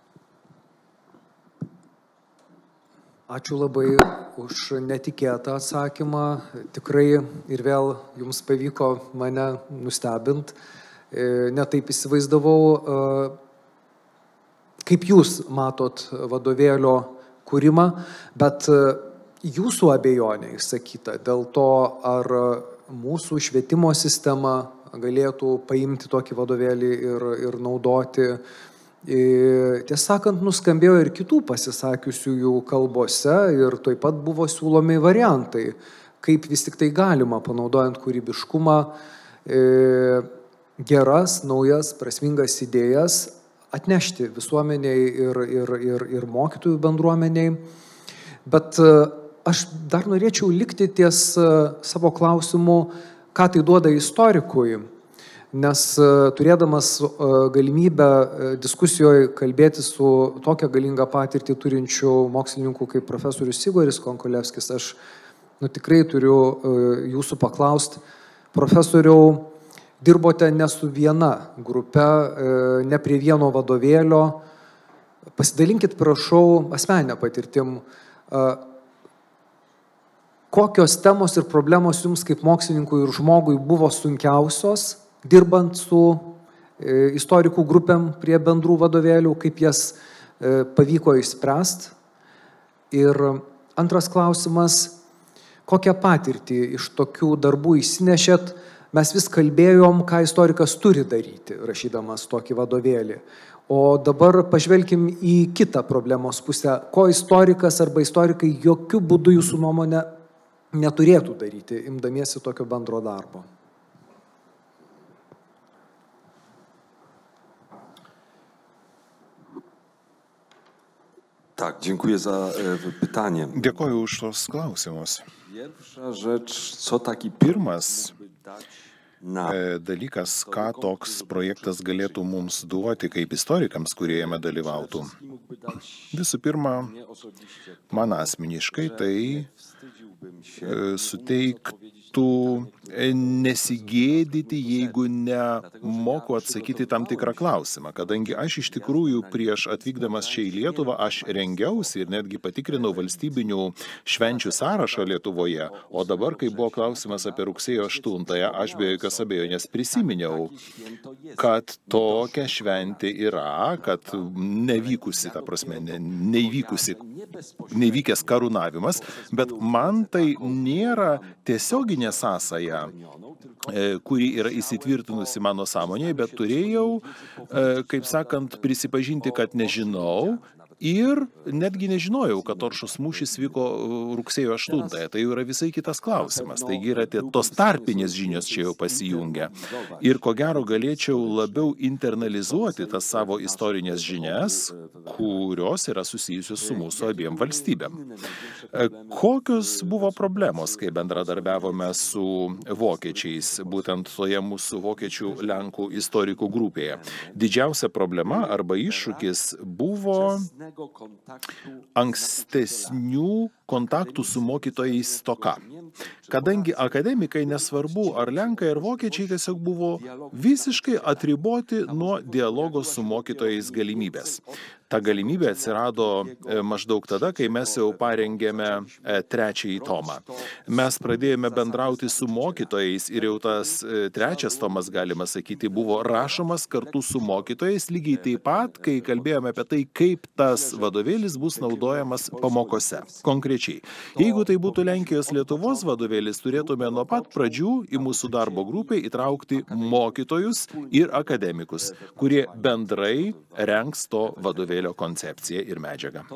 Ačiū labai už netikėtą atsakymą. Tikrai ir vėl jums pavyko mane nustebinti. Netaip įsivaizdavau, kaip jūs matot vadovėlio kūrimą, bet jūsų abejonė išsakyta dėl to, ar mūsų švietimo sistema galėtų paimti tokį vadovėlį ir naudoti. Tiesą sakant, nuskambėjo ir kitų pasisakiusiųjų kalbose ir taip pat buvo siūlomi variantai, kaip vis tik tai galima, panaudojant kūrybiškumą, geras, naujas, prasmingas idėjas atnešti visuomeniai ir mokytojų bendruomeniai. Bet aš dar norėčiau likti ties savo klausimu, ką tai duoda istorikui. Nes turėdamas galimybę diskusijoje kalbėti su tokia galinga patirtį turinčių mokslininkų kaip profesorius Igoris Konkolevskis, aš tikrai turiu jūsų paklausti, profesoriau, dirbote ne su viena grupe, ne prie vieno vadovėlio. Pasidalinkit, prašau, asmeninę patirtim, kokios temos ir problemos jums kaip mokslininkui ir žmogui buvo sunkiausios, dirbant su istorikų grupėm prie bendrų vadovėlių, kaip jas pavyko išspręsti. Ir antras klausimas, kokią patirtį iš tokių darbų įsinešėt? Mes vis kalbėjom, ką istorikas turi daryti, rašydamas tokį vadovėlį. O dabar pažvelkim į kitą problemos pusę. Ko istorikas arba istorikai jokių būdų jūsų nuomonė neturėtų daryti, imdamiesi tokio bendro darbo? Tak, dziękuję za pytanie. Dėkoju už tos klausimus. Pierwsza rzecz, co taki Pirmas dalykas, ką toks projektas galėtų mums duoti kaip istorikams, kurie jame dalyvautų. Visų pirma, man asmeniškai tai suteiktų nesigėdyti, jeigu nemoku atsakyti tam tikrą klausimą. Kadangi aš iš tikrųjų prieš atvykdamas čia į Lietuvą, aš rengiausi ir netgi patikrinau valstybinių švenčių sąrašą Lietuvoje. O dabar, kai buvo klausimas apie rugsėjo 8-ąją, aš be jokios abejonės prisiminiau, kad tokia šventė yra, kad nevykusi, ta prasme, neįvykęs karūnavimas, bet man tai nėra tiesioginė sąsaja, kuri yra įsitvirtinusi mano sąmonėje, bet turėjau, kaip sakant, prisipažinti, kad nežinau ir netgi nežinojau, kad Oršos mūšis vyko rugsėjo 8-ąją. Tai yra visai kitas klausimas. Taigi yra tos tarpinės žinios čia jau pasijungia. Ir ko gero galėčiau labiau internalizuoti tas savo istorinės žinias, kurios yra susijusios su mūsų abiem valstybėm. Kokios buvo problemos, kai bendradarbiavome su vokiečiais, būtent toje mūsų vokiečių Lenkų istorikų grupėje? Didžiausia problema arba iššūkis buvo ankstesnių kontaktų su mokytojais stoka. Kadangi akademikai, nesvarbu ar lenkai ar vokiečiai, tiesiog buvo visiškai atriboti nuo dialogo su mokytojais galimybės. Ta galimybė atsirado maždaug tada, kai mes jau parengėme 3. tomą. Mes pradėjome bendrauti su mokytojais ir jau tas 3. tomas, galima sakyti, buvo rašomas kartu su mokytojais, lygiai taip pat, kai kalbėjome apie tai, kaip tas vadovėlis bus naudojamas pamokose. Konkrečiai, jeigu tai būtų Lenkijos Lietuvos vadovėlis, turėtume nuo pat pradžių į mūsų darbo grupę įtraukti mokytojus ir akademikus, kurie bendrai rengs to vadovėlio koncepciją ir medžiagą.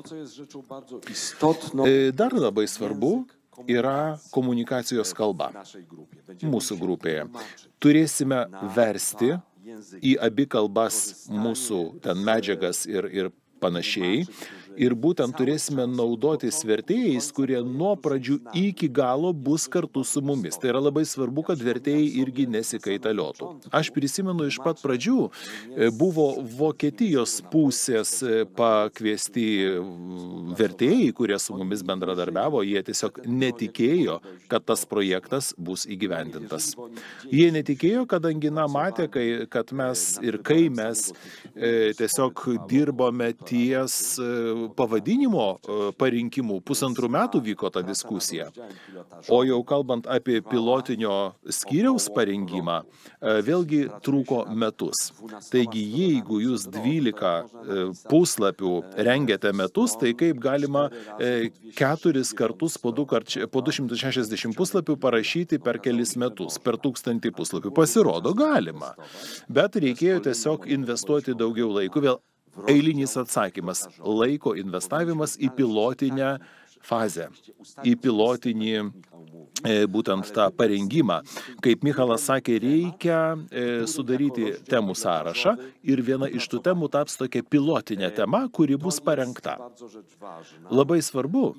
Dar labai svarbu yra komunikacijos kalba mūsų grupėje. Turėsime versti į abi kalbas mūsų ten medžiagas ir panašiai. Ir būtent turėsime naudotis vertėjais, kurie nuo pradžių iki galo bus kartu su mumis. Tai yra labai svarbu, kad vertėjai irgi nesikaitaliotų. Aš prisimenu iš pat pradžių, buvo Vokietijos pusės pakviesti vertėjai, kurie su mumis bendradarbiavo, jie tiesiog netikėjo, kad tas projektas bus įgyvendintas. Jie netikėjo, kadangi matė, kad mes ir kai mes tiesiog dirbome ties pavadinimo parinkimų, 1,5 metų vyko ta diskusija. O jau kalbant apie pilotinio skyriaus parengimą, vėlgi trūko metus. Taigi, jeigu jūs 12 puslapių rengiate metus, tai kaip galima 4 kartus po 260 puslapių parašyti per kelis metus, per 1000 puslapių. Pasirodo, galima. Bet reikėjo tiesiog investuoti daugiau laiko. Vėl eilinis atsakymas – laiko investavimas į pilotinę fazę, į pilotinį būtent tą parengimą. Kaip Michalas sakė, reikia sudaryti temų sąrašą ir viena iš tų temų taps tokia pilotinė tema, kuri bus parengta. Labai svarbu.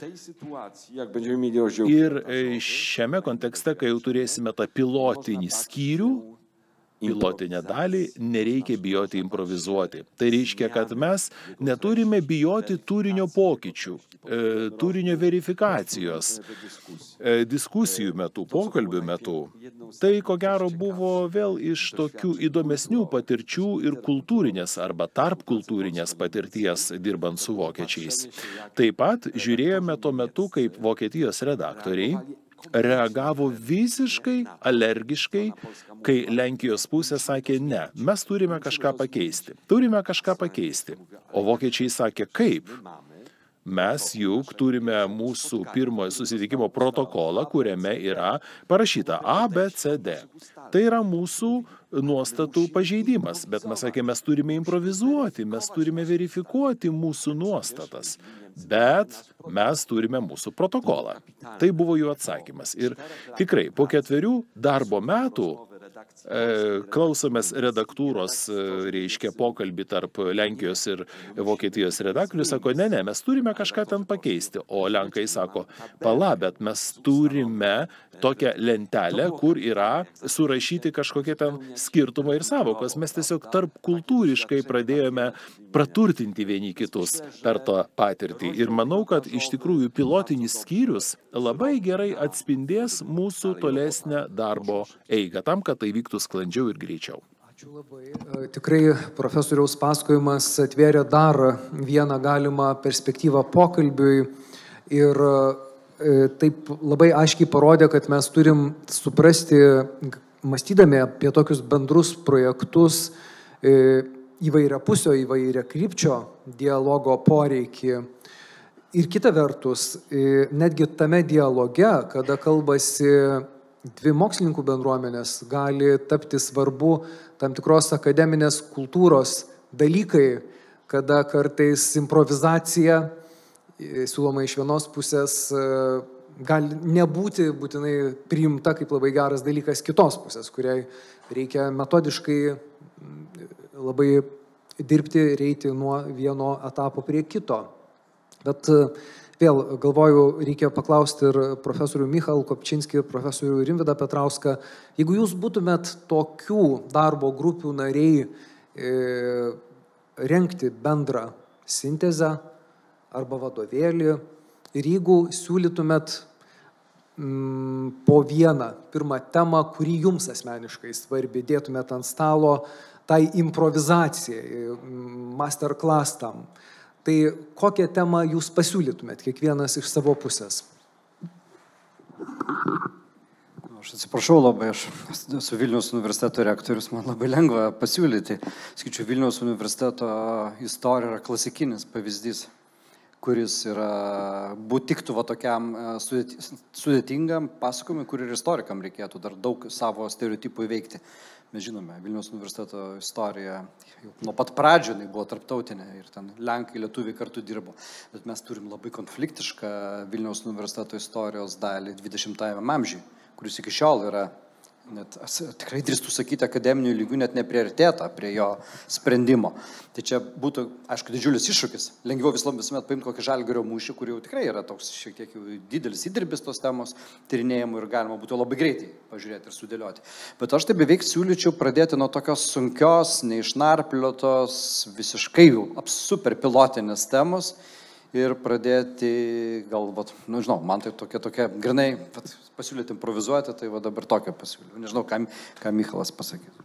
Ir šiame kontekste, kai jau turėsime tą pilotinį skyrių, pilotinę dalį, nereikia bijoti improvizuoti. Tai reiškia, kad mes neturime bijoti turinio pokyčių, turinio verifikacijos, diskusijų metu, pokalbių metu. Tai, ko gero, buvo vėl iš tokių įdomesnių patirčių ir kultūrinės arba tarpkultūrinės patirties dirbant su vokiečiais. Taip pat žiūrėjome tuo metu, kaip Vokietijos redaktoriai reagavo visiškai alergiškai, kai Lenkijos pusė sakė, ne, mes turime kažką pakeisti. Turime kažką pakeisti. O vokiečiai sakė, kaip? Mes juk turime mūsų pirmojo susitikimo protokolą, kuriame yra parašyta A, B, C, D. Tai yra mūsų nuostatų pažeidimas, bet mes sakėme, mes turime improvizuoti, mes turime verifikuoti mūsų nuostatas, bet mes turime mūsų protokolą. Tai buvo jų atsakymas. Ir tikrai, po 4 darbo metų klausomės redaktūros, reiškia, pokalbį tarp Lenkijos ir Vokietijos redaktorių, sako, ne, mes turime kažką ten pakeisti. O Lenkai sako, pala, bet mes turime tokią lentelę, kur yra surašyti kažkokie ten skirtumai ir savokos. Mes tiesiog tarp kultūriškai pradėjome praturtinti vieni kitus per tą patirtį. Ir manau, kad iš tikrųjų pilotinis skyrius labai gerai atspindės mūsų tolesnę darbo eigą, tam, kad tai vyktų sklandžiau ir greičiau. Ačiū labai. Tikrai profesoriaus pasakojimas atvėrė dar vieną galimą perspektyvą pokalbiui ir taip labai aiškiai parodė, kad mes turim suprasti, mąstydami apie tokius bendrus projektus, įvairiapusio, įvairiakrypčio dialogo poreikį. Ir kita vertus, netgi tame dialoge, kada kalbasi dvi mokslininkų bendruomenės, gali tapti svarbu tam tikros akademinės kultūros dalykai, kada kartais improvizacija siūloma iš vienos pusės gali nebūti būtinai priimta kaip labai geras dalykas kitos pusės, kuriai reikia metodiškai labai dirbti ir eiti nuo vieno etapo prie kito. Bet vėl, galvoju, reikia paklausti ir profesorių Michal Kopčinskį, ir profesorių Rimvydą Petrauską, jeigu jūs būtumėt tokių darbo grupių nariai rengti bendrą sintezę arba vadovėlį ir jeigu siūlytumėt po vieną pirmą temą, kuri jums asmeniškai svarbi, dėtumėt ant stalo tai improvizacijai, masterclass tam, tai kokią temą jūs pasiūlytumėt kiekvienas iš savo pusės? Aš atsiprašau labai, aš esu Vilniaus universiteto rektorius, man labai lengva pasiūlyti. Skaičiu, Vilniaus universiteto istorija yra klasikinis pavyzdys, kuris tiktų tokiam sudėtingam pasakojimui, kur ir istorikam reikėtų dar daug savo stereotipų įveikti. Mes žinome, Vilniaus universiteto istorija nuo pat pradžių buvo tarptautinė ir ten Lenkai, Lietuviai kartu dirbo. Bet mes turim labai konfliktišką Vilniaus universiteto istorijos dalį 20-ajame amžiuje, kuris iki šiol yra net tikrai drįstų sakyti akademinių lygių net nepriartėta prie jo sprendimo. Tai čia būtų, aišku, didžiulis iššūkis. Lengviau visuomet paimti kokį Žalgirio mūšį, kur jau tikrai yra toks šiek tiek didelis įdirbis tos temos tyrinėjimų ir galima būtų labai greitai pažiūrėti ir sudėlioti. Bet aš tai beveik siūlyčiau pradėti nuo tokios sunkios, neišnarpliotos, visiškai super pilotinės temos ir pradėti galbūt, nežinau, man tai tokia grinai pasiūlyti improvizuoti, tai va dabar tokia pasiūlyti. Nežinau, ką Michalas pasakytų.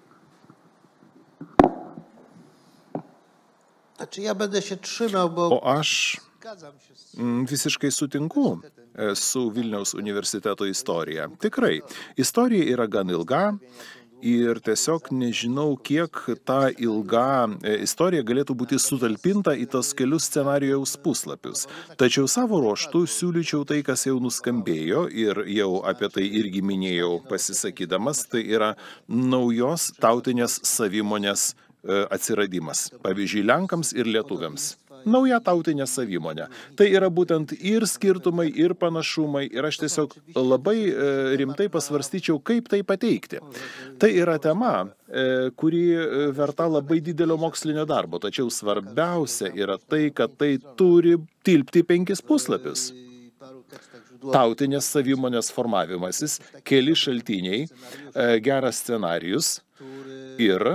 O aš visiškai sutinku su Vilniaus universiteto istorija. Tikrai, istorija yra gan ilga. Ir tiesiog nežinau, kiek ta ilga istorija galėtų būti sutalpinta į tos kelius scenarijaus puslapius. Tačiau savo ruožtų siūlyčiau tai, kas jau nuskambėjo ir jau apie tai irgi minėjau pasisakydamas, tai yra naujos tautinės savimonės atsiradimas. Pavyzdžiui, Lenkams ir lietuviams. Nauja tautinė savimonė. Tai yra būtent ir skirtumai, ir panašumai, ir aš tiesiog labai rimtai pasvarstyčiau, kaip tai pateikti. Tai yra tema, kuri verta labai didelio mokslinio darbo, tačiau svarbiausia yra tai, kad tai turi tilpti 5 puslapius. Tautinės savimonės formavimasis, keli šaltiniai, geras scenarijus ir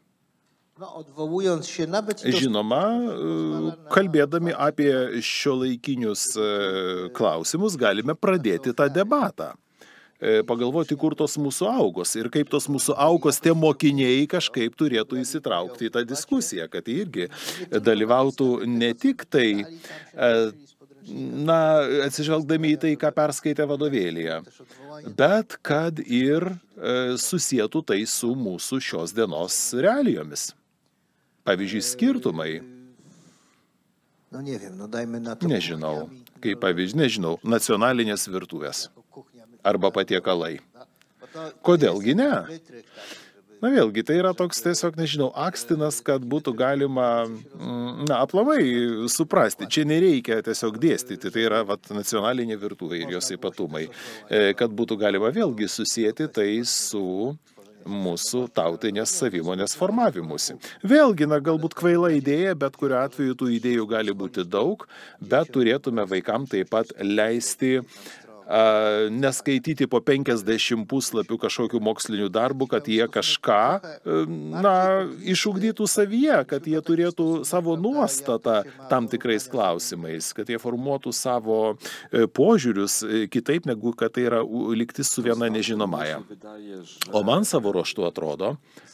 žinoma, kalbėdami apie šiuolaikinius klausimus, galime pradėti tą debatą. Pagalvoti, kur tos mūsų augos ir kaip tos mūsų augos tie mokiniai kažkaip turėtų įsitraukti į tą diskusiją, kad irgi dalyvautų ne tik tai, atsižvelgdami į tai, ką perskaitė vadovėlyje, bet kad ir susietų tai su mūsų šios dienos realijomis. Pavyzdžiui, skirtumai, nežinau, nacionalinės virtuvės arba patiekalai. Kodėlgi ne? Vėlgi, tai yra toks tiesiog, akstinas, kad būtų galima, aplamai suprasti. Čia nereikia tiesiog dėstyti, tai yra nacionalinė virtuvė ir jos ypatumai, kad būtų galima vėlgi susijęti tai su mūsų tautinės savimonės formavimusi. Vėlgi, galbūt kvaila idėja, bet kuriuo atveju tų idėjų gali būti daug, bet turėtume vaikam taip pat leisti neskaityti po 50 puslapių kažkokių mokslinių darbų, kad jie kažką išugdytų savyje, kad jie turėtų savo nuostatą tam tikrais klausimais, kad jie formuotų savo požiūrius kitaip, negu kad tai yra lygtis su viena nežinomąja. O man savo ruožtu atrodo,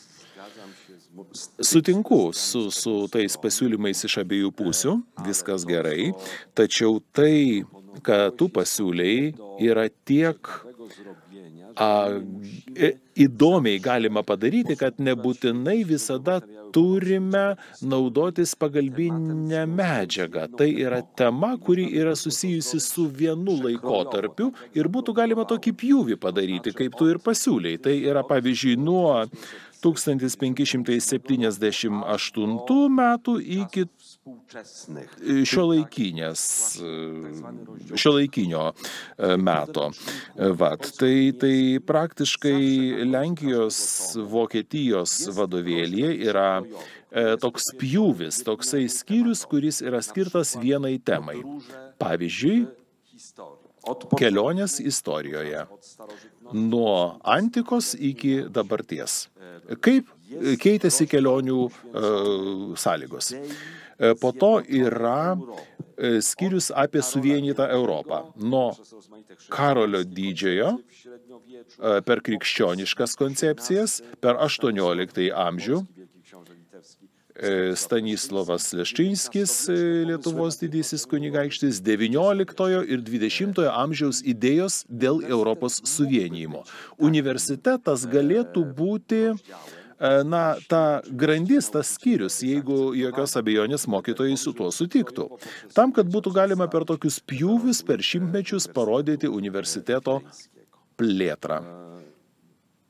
sutinku su tais pasiūlymais iš abiejų pusių, viskas gerai, tačiau tai, ką tu pasiūlei, yra tiek įdomiai galima padaryti, kad nebūtinai visada turime naudotis pagalbinę medžiagą. Tai yra tema, kuri yra susijusi su vienu laikotarpiu ir būtų galima tokį pjūvį padaryti, kaip tu ir pasiūlei. Tai yra, pavyzdžiui, nuo 1578 metų iki šiuolaikinio meto. Tai praktiškai Lenkijos, Vokietijos vadovėlyje yra toks pjūvis, toksai skyrius, kuris yra skirtas vienai temai. Pavyzdžiui, kelionės istorijoje. Nuo antikos iki dabarties. Kaip keitėsi kelionių sąlygos. Po to yra skyrius apie suvienytą Europą. Nuo Karolio Didžiojo per krikščioniškas koncepcijas, per 18 amžių, Stanislovas Leščinskis, Lietuvos didysis kunigaikštis, 19 ir 20 amžiaus idėjos dėl Europos suvienijimo. Universitetas galėtų būti ta grandis, tas skyrius, jeigu jokios abejonės mokytojai su tuo sutiktų. Tam, kad būtų galima per tokius pjūvius, per šimtmečius parodyti universiteto plėtrą.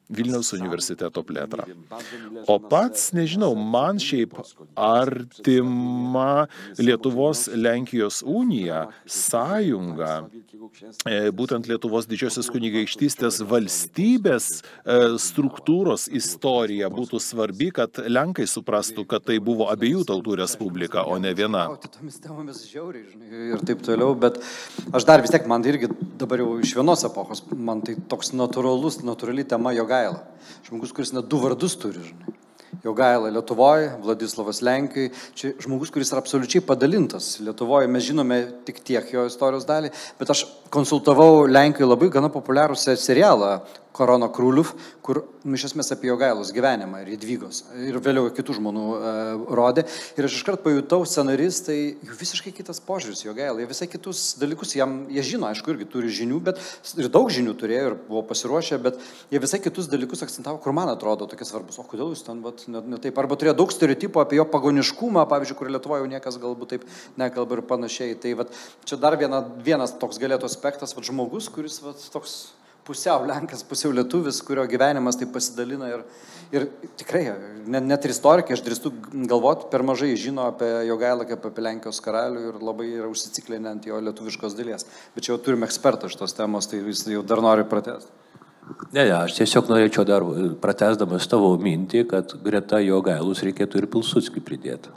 Vilniaus universiteto plėtrą. O pats, nežinau, man šiaip artima Lietuvos Lenkijos unija, sąjunga, būtent Lietuvos Didžiosios kunigaikštystės valstybės struktūros istorija būtų svarbi, kad Lenkai suprastų, kad tai buvo abiejų tautų respublika, o ne viena. Tomis temomis žiauriai, žinai, ir taip toliau, bet aš dar vis tiek, man tai irgi dabar jau iš vienos epochos, man tai toks natūrali tema Jogaila. Žmogus, kuris net 2 vardus turi, žinai. Jogaila Lietuvoje, Vladislavas Lenkijoje. Čia žmogus, kuris yra absoliučiai padalintas. Lietuvoje mes žinome tik tiek jo istorijos dalį, bet aš konsultavau Lenkijoje labai gana populiarų serialą Korona Krūliuf, kur iš esmės apie Jogailos gyvenimą ir Jadvygos. Ir vėliau kitų žmonių rodė. Ir aš iškart pajutau scenaristai, jų visiškai kitas požiūris Jogailai. Jie visai kitus dalykus, jie žino, aišku, irgi turi žinių, bet ir daug žinių turėjo ir buvo pasiruošę, bet jie visai kitus dalykus akcentavo, kur man atrodo tokie svarbus. O kodėl jūs ten, ne taip? Arba turėjo daug stereotipų apie jo pagoniškumą, pavyzdžiui, kur Lietuvoje jau niekas galbūt taip nekalba ir panašiai. Tai čia dar vienas toks galėtų aspektas, žmogus, kuris toks pusiau Lenkas, pusiau lietuvis, kurio gyvenimas taip pasidalina ir tikrai, net ir istorikai, aš drįstu galvoti, per mažai žino apie Jogailą kaip apie Lenkijos karalių ir labai yra užsiciklinę ant jo lietuviškos dalies. Bet čia jau turime ekspertą šitos temos, tai jis jau dar nori pratęsti. Ne, aš tiesiog norėčiau dar pratęsdamas tavo mintį, kad greta Jogailus reikėtų ir Pilsudskį pridėti.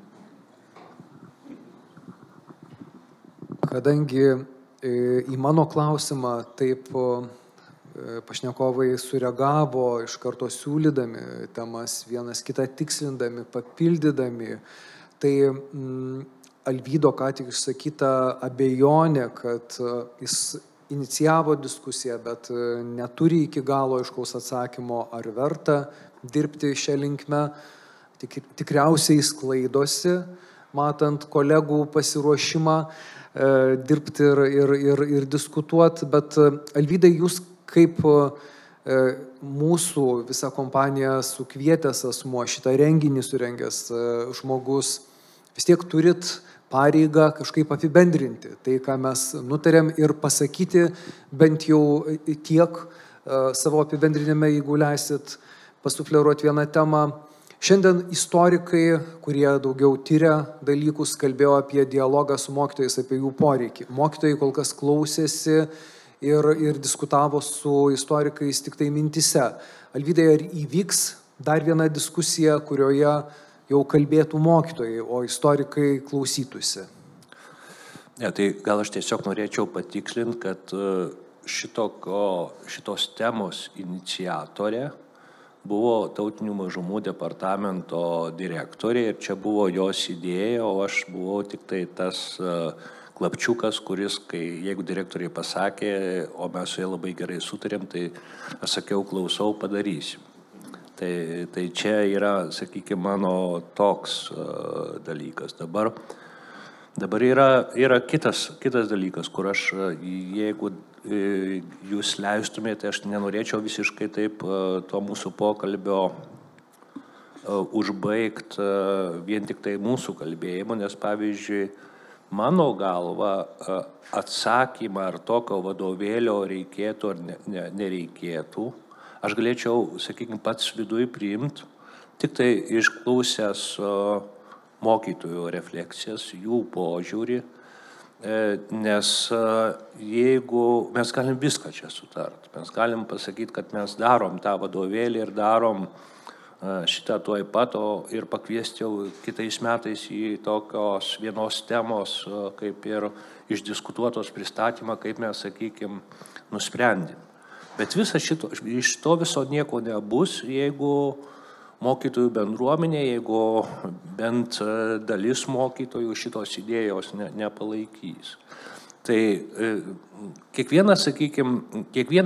Kadangi į mano klausimą taip pašnekovai sureagavo iš karto siūlydami temas, vienas kitą tikslindami, papildydami, tai Alvydo ką tik išsakyta abejonė, kad jis inicijavo diskusiją, bet neturi iki galo aiškaus atsakymo, ar verta dirbti šią linkmę, tikriausiai sklaidosi, matant kolegų pasiruošimą dirbti ir diskutuoti, bet Alvydai, jūs kaip mūsų visą kompaniją sukvietęs asmuo, šitą renginį surengęs žmogus, vis tiek turit pareigą kažkaip apibendrinti tai, ką mes nutarėm ir pasakyti bent jau tiek savo apibendrinime, jeigu leisit pasufleruoti vieną temą. Šiandien istorikai, kurie daugiau tyria dalykus, kalbėjo apie dialogą su mokytojais, apie jų poreikį. Mokytojai kol kas klausėsi ir diskutavo su istorikais tik tai mintise. Alvydai, ar įvyks dar viena diskusija, kurioje jau kalbėtų mokytojai, o istorikai klausytųsi? Ne, tai gal aš tiesiog norėčiau patikslinti, kad šitos temos iniciatorė buvo Tautinių mažumų departamento direktorė ir čia buvo jos idėja, o aš buvau tik tai tas klapčiukas, kuris, jeigu direktoriai pasakė, o mes su jie labai gerai sutarėm, tai aš sakiau, klausau, padarysim. Tai čia yra, sakykime, mano toks dalykas. Dabar yra kitas dalykas, kur aš, jeigu jūs leistumėte, aš nenorėčiau visiškai taip to mūsų pokalbio užbaigti vien tik tai mūsų kalbėjimo, nes pavyzdžiui, mano galva atsakymą, ar tokio vadovėlio reikėtų ar nereikėtų, aš galėčiau, sakykime, pats viduje priimti, tik tai išklausęs mokytojų refleksijas, jų požiūrį, nes jeigu mes galim viską čia sutart, mes galim pasakyti, kad mes darom tą vadovėlį ir darom šitą tuoj pat, ir pakviesti jau kitais metais į tokios vienos temos, kaip ir išdiskutuotos pristatymą, kaip mes, sakykime, nusprendėm. Bet iš to viso nieko nebus, jeigu mokytojų bendruomenė, jeigu bent dalis mokytojų šitos idėjos nepalaikys. Tai kiekvienas, sakykime,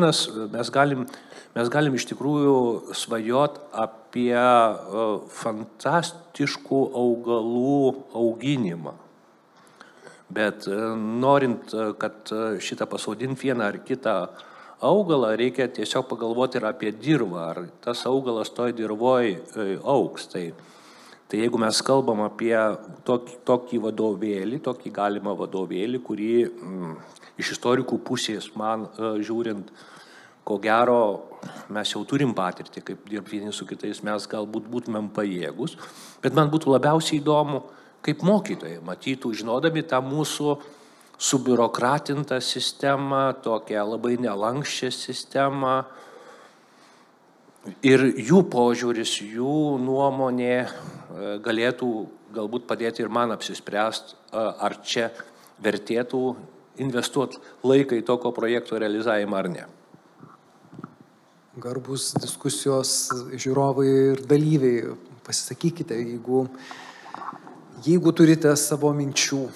mes galim iš tikrųjų svajot apie fantastiškų augalų auginimą. Bet norint, kad šitą pasodinti vieną ar kitą augalą, reikia tiesiog pagalvoti ir apie dirvą, ar tas augalas toj dirvoj augs. Tai jeigu mes kalbam apie tokį vadovėlį, tokį galimą vadovėlį, kurį iš istorikų pusės man žiūrint ko gero, mes jau turim patirtį, kaip dirbti vieni su kitais, mes galbūt būtumėm pajėgus, bet man būtų labiausiai įdomu, kaip mokytojai matytų, žinodami tą mūsų subiurokratintą sistemą, tokią labai nelankščią sistemą, ir jų požiūris, jų nuomonė galėtų galbūt padėti ir man apsispręsti, ar čia vertėtų investuoti laiką į tokio projekto realizavimą ar ne. Garbus diskusijos žiūrovai ir dalyviai, pasisakykite, jeigu turite savo minčių.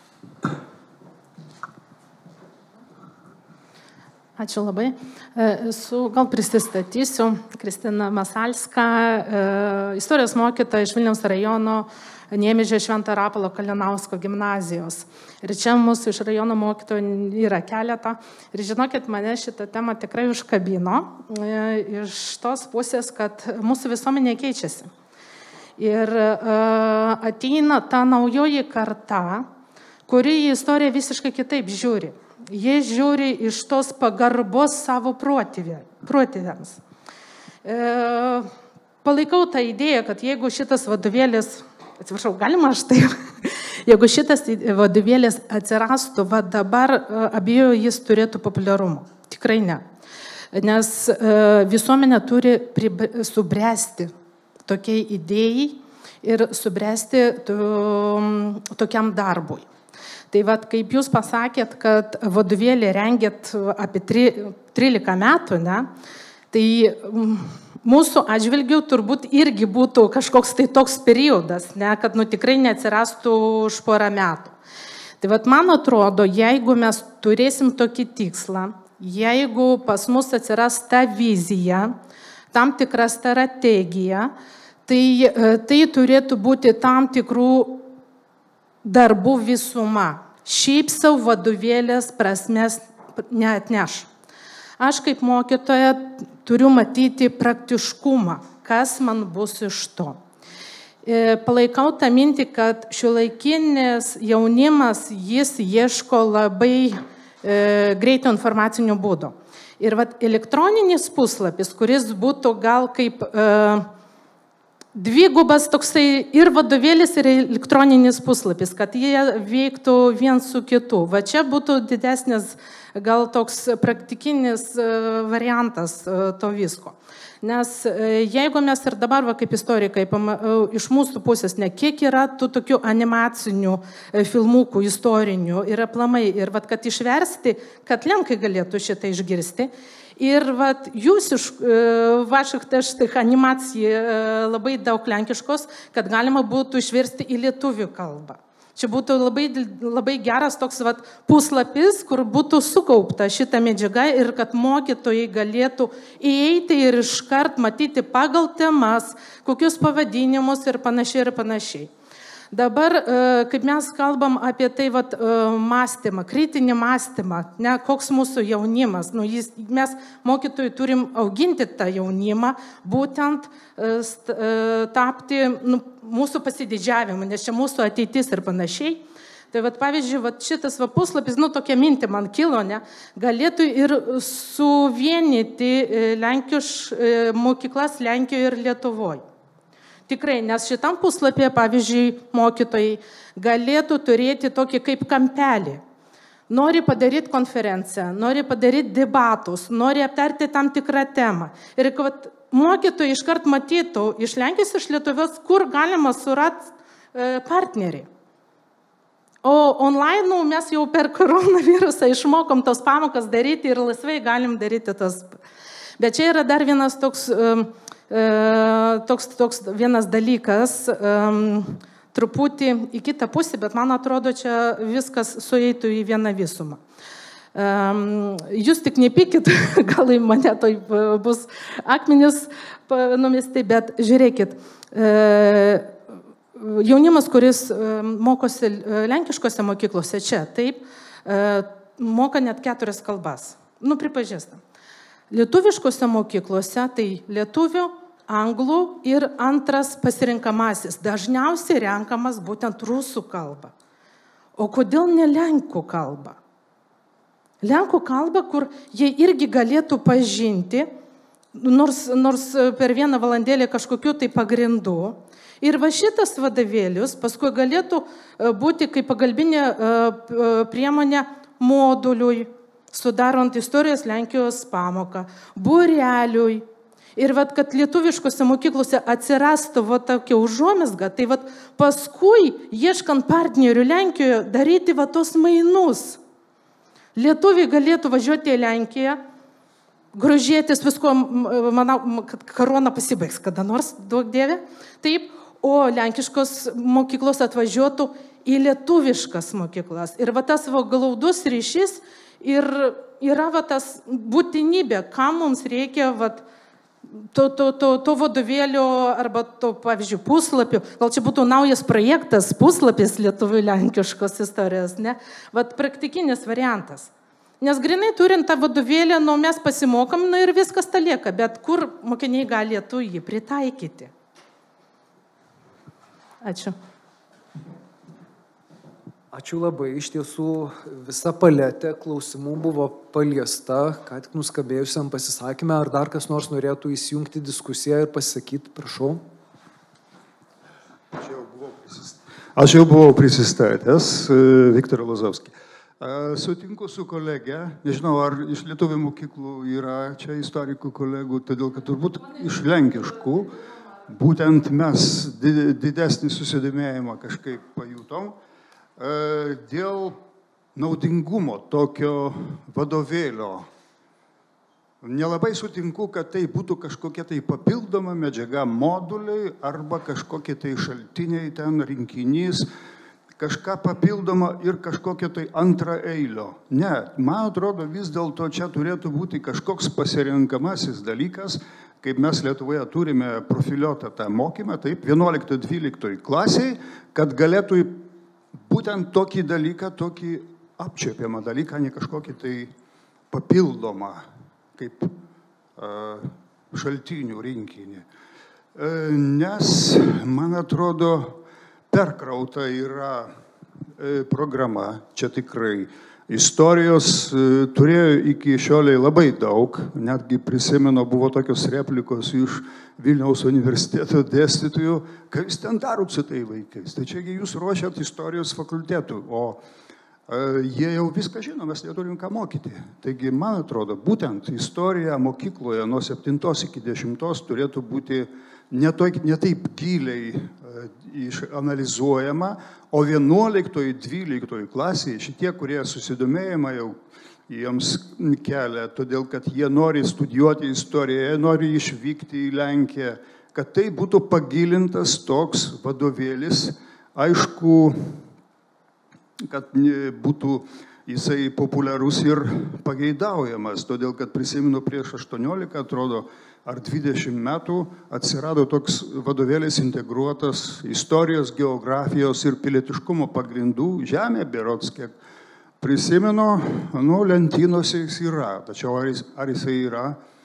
Ačiū labai. Gal prisistatysiu. Kristina Masalska, istorijos mokytoja iš Vilniaus rajono Niemėžio Švento Rapolo Kalinausko gimnazijos. Ir čia mūsų iš rajono mokytojų yra keletą. Ir žinokit, mane šitą temą tikrai užkabino iš tos pusės, kad mūsų visuomenė keičiasi. Ir ateina ta naujoji karta, kuri į istoriją visiškai kitaip žiūri. Jie žiūri iš tos pagarbos savo protėviams. Palaikau tą idėją, kad jeigu šitas vadovėlis, atsiprašau, galima aš taip, jeigu šitas vadovėlis atsirastų, va dabar abejoju, jis turėtų populiarumo. Tikrai ne. Nes visuomenė turi subręsti tokiai idėjai ir subręsti tokiam darbui. Tai vat, kaip jūs pasakėt, kad vadovėlį rengėt apie 13 metų, ne, tai mūsų atžvilgių turbūt irgi būtų kažkoks tai toks periodas, ne, kad tikrai neatsirastų už porą metų. Tai vat, man atrodo, jeigu mes turėsim tokį tikslą, jeigu pas mus atsiras ta vizija, tam tikra strategija, tai turėtų būti tam tikrų darbų visuma. Šiaip savo vadovėlės prasmės neatneš. Aš kaip mokytoja turiu matyti praktiškumą, kas man bus iš to. Palaikau tą mintį, kad šiuolaikinis jaunimas, jis ieško labai greito informacinio būdo. Ir vat, elektroninis puslapis, kuris būtų gal kaip dvigubas toksai ir vadovėlis, ir elektroninis puslapis, kad jie veiktų vien su kitu. Va čia būtų didesnis gal toks praktikinis variantas to visko. Nes jeigu mes ir dabar, va, kaip istorikai, iš mūsų pusės, kiek yra tų tokių animacinių filmukų, istorinių ir aplamai, ir va, kad išversti, kad lenkai galėtų šitą išgirsti. Ir vat, jūs iš vašich animacijų labai daug lenkiškos, kad galima būtų išversti į lietuvių kalbą. Čia būtų labai geras toks vat, puslapis, kur būtų sukaupta šita medžiaga ir kad mokytojai galėtų įeiti ir iškart matyti pagal temas, kokius pavadinimus ir panašiai. Dabar, kaip mes kalbam apie tai vat, mąstymą, kritinį mąstymą, ne, koks mūsų jaunimas, mes mokytojai turim auginti tą jaunimą, būtent tapti mūsų pasididžiavimu, nes čia mūsų ateitis ir panašiai. Tai vat, pavyzdžiui, vat, šitas va, puslapis, tokia mintė man kilo, ne, galėtų ir suvienyti mokyklas Lenkijoje ir Lietuvoje. Tikrai, nes šitam puslapyje, pavyzdžiui, mokytojai galėtų turėti tokį kaip kampelį. Nori padaryti konferenciją, nori padaryti debatus, nori aptarti tam tikrą temą. Ir kad mokytojai iškart matytų iš Lenkijos, iš Lietuvos, kur galima surasti partnerį. O online mes jau per koronavirusą išmokom tos pamokas daryti ir laisvai galim daryti tas. Bet čia yra dar vienas toks vienas dalykas, truputį į kitą pusę, bet man atrodo, čia viskas sueitų į vieną visumą. Jūs tik nepykit, gal į mane tai bus akmenis numesti, bet žiūrėkit, jaunimas, kuris mokosi lenkiškose mokyklose čia, taip, moka net 4 kalbas. Pripažįstam. Lietuviškose mokyklose tai lietuvių, anglų ir antras pasirinkamasis. Dažniausiai renkamas būtent rusų kalba. O kodėl ne lenkų kalba? Lenkų kalbą, kur jie irgi galėtų pažinti, nors per vieną valandėlį kažkokiu tai pagrindu. Ir va šitas vadovėlius paskui galėtų būti kaip pagalbinė priemonė moduliui, sudarant istorijos Lenkijos pamoką, būreliui. Ir vat, kad lietuviškose mokyklose atsirastų va tokia užuomazga, tai vat paskui, ieškant partnerių Lenkijoje, daryti va tos mainus. Lietuviai galėtų važiuoti į Lenkiją, grožėtis visko, manau, kad korona pasibaigs kada nors, duok dieve, taip, o lenkiškos mokyklos atvažiuotų į lietuviškas mokyklas. Ir va tas va glaudus ryšys ir yra va tas būtinybė, kam mums reikia va to vadovėlio arba to, pavyzdžiui, puslapio. Gal čia būtų naujas projektas, puslapis lietuvių lenkiškos istorijos, ne? Vat praktikinis variantas. Nes grinai turint tą vadovėlį, mes pasimokam, ir viskas ta lieka, bet kur mokiniai galėtų jį pritaikyti. Ačiū. Ačiū labai. Iš tiesų visa paletė klausimų buvo paliesta, ką tik nuskambėjusiam pasisakymę. Ar dar kas nors norėtų įsijungti diskusiją ir pasakyti, prašau? Aš jau buvau prisistatęs, Viktoras Lazovskis. Sutinku su kolege, nežinau, ar iš lietuvių mokyklų yra čia istorikų kolegų, todėl kad turbūt iš lenkiškų, būtent mes didesnį susidomėjimą kažkaip pajutom. Dėl naudingumo tokio vadovėlio nelabai sutinku, kad tai būtų kažkokia tai papildoma medžiaga moduliai arba kažkokie tai šaltiniai ten rinkinys, kažką papildomą ir kažkokia tai antra eilio. Ne, man atrodo, vis dėlto čia turėtų būti kažkoks pasirenkamasis dalykas, kaip mes Lietuvoje turime profiliuotą tą mokymą, taip, 11-12 klasiai, kad galėtų būtent tokį dalyką, tokį apčiuopiamą dalyką, ne kažkokį tai papildomą, kaip šaltinių rinkinį. Nes, man atrodo, perkrauta yra programa, čia tikrai. Istorijos turėjo iki šioliai labai daug, netgi prisimenu, buvo tokios replikos iš Vilniaus universiteto dėstytojų, ką jūs ten darot su tai vaikais. Tai čiagi jūs ruošiat istorijos fakultetų, o jie jau viską žino, mes neturim ką mokyti. Taigi, man atrodo, būtent istorija mokykloje nuo 7 iki 10 turėtų būti ne taip giliai analizuojama, o 11-12 klasėje šitie, kurie susidomėjimą jau jiems kelia, todėl kad jie nori studijuoti istoriją, nori išvykti į Lenkiją, kad tai būtų pagilintas toks vadovėlis, aišku, kad būtų jisai populiarus ir pageidaujamas, todėl kad prisimenu prieš 18, atrodo, ar 20 metų atsirado toks vadovėlis integruotas istorijos, geografijos ir pilietiškumo pagrindų žemė, berods, kiek prisimenu, lentynose jis yra, tačiau ar jisai yra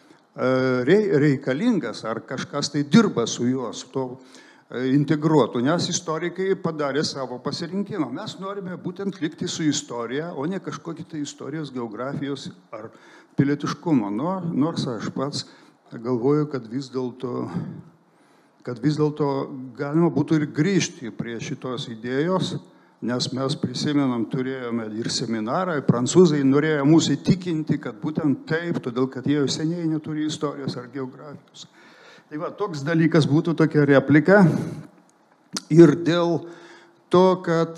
reikalingas, ar kažkas tai dirba su juo, su to integruotų, nes istorikai padarė savo pasirinkimą. Mes norime būtent likti su istorija, o ne kažkokį tai istorijos, geografijos ar pilietiškumo. Nors aš pats galvoju, kad vis dėlto galima būtų ir grįžti prie šitos idėjos, nes mes prisimenam, turėjome ir seminarą, prancūzai norėjo mūsų įtikinti, kad būtent taip, todėl kad jie seniai neturi istorijos ar geografijos. Tai va, toks dalykas būtų tokia replika. Ir dėl to, kad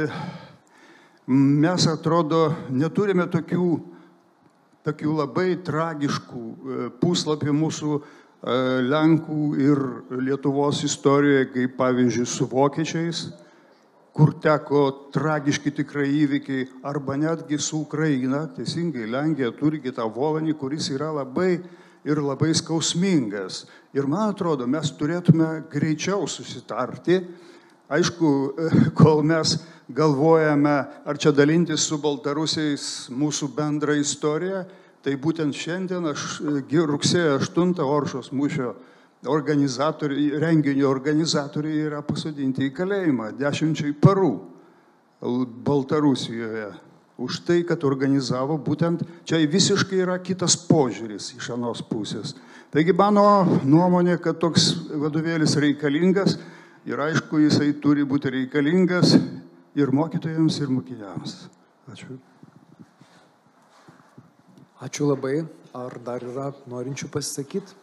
mes, atrodo, neturime tokių labai tragiškų puslapių mūsų Lenkų ir Lietuvos istorijoje, kaip pavyzdžiui su vokiečiais, kur teko tragiški tikrai įvykiai, arba netgi su Ukraina, teisingai, Lenkija turi kitą Volanį, kuris yra labai skausmingas. Ir man atrodo, mes turėtume greičiau susitarti. Aišku, kol mes galvojame, ar čia dalintis su baltarusiais mūsų bendrą istoriją, tai būtent šiandien rugsėjo 8 Oršos mūšio renginio organizatoriai yra pasodinti į kalėjimą 10 parų Baltarusijoje už tai, kad organizavo, būtent čia visiškai yra kitas požiūris iš anos pusės. Taigi mano nuomonė, kad toks vadovėlis reikalingas ir aišku, jisai turi būti reikalingas ir mokytojams, ir mokiniams. Ačiū. Ačiū labai. Ar dar yra norinčių pasisakyti?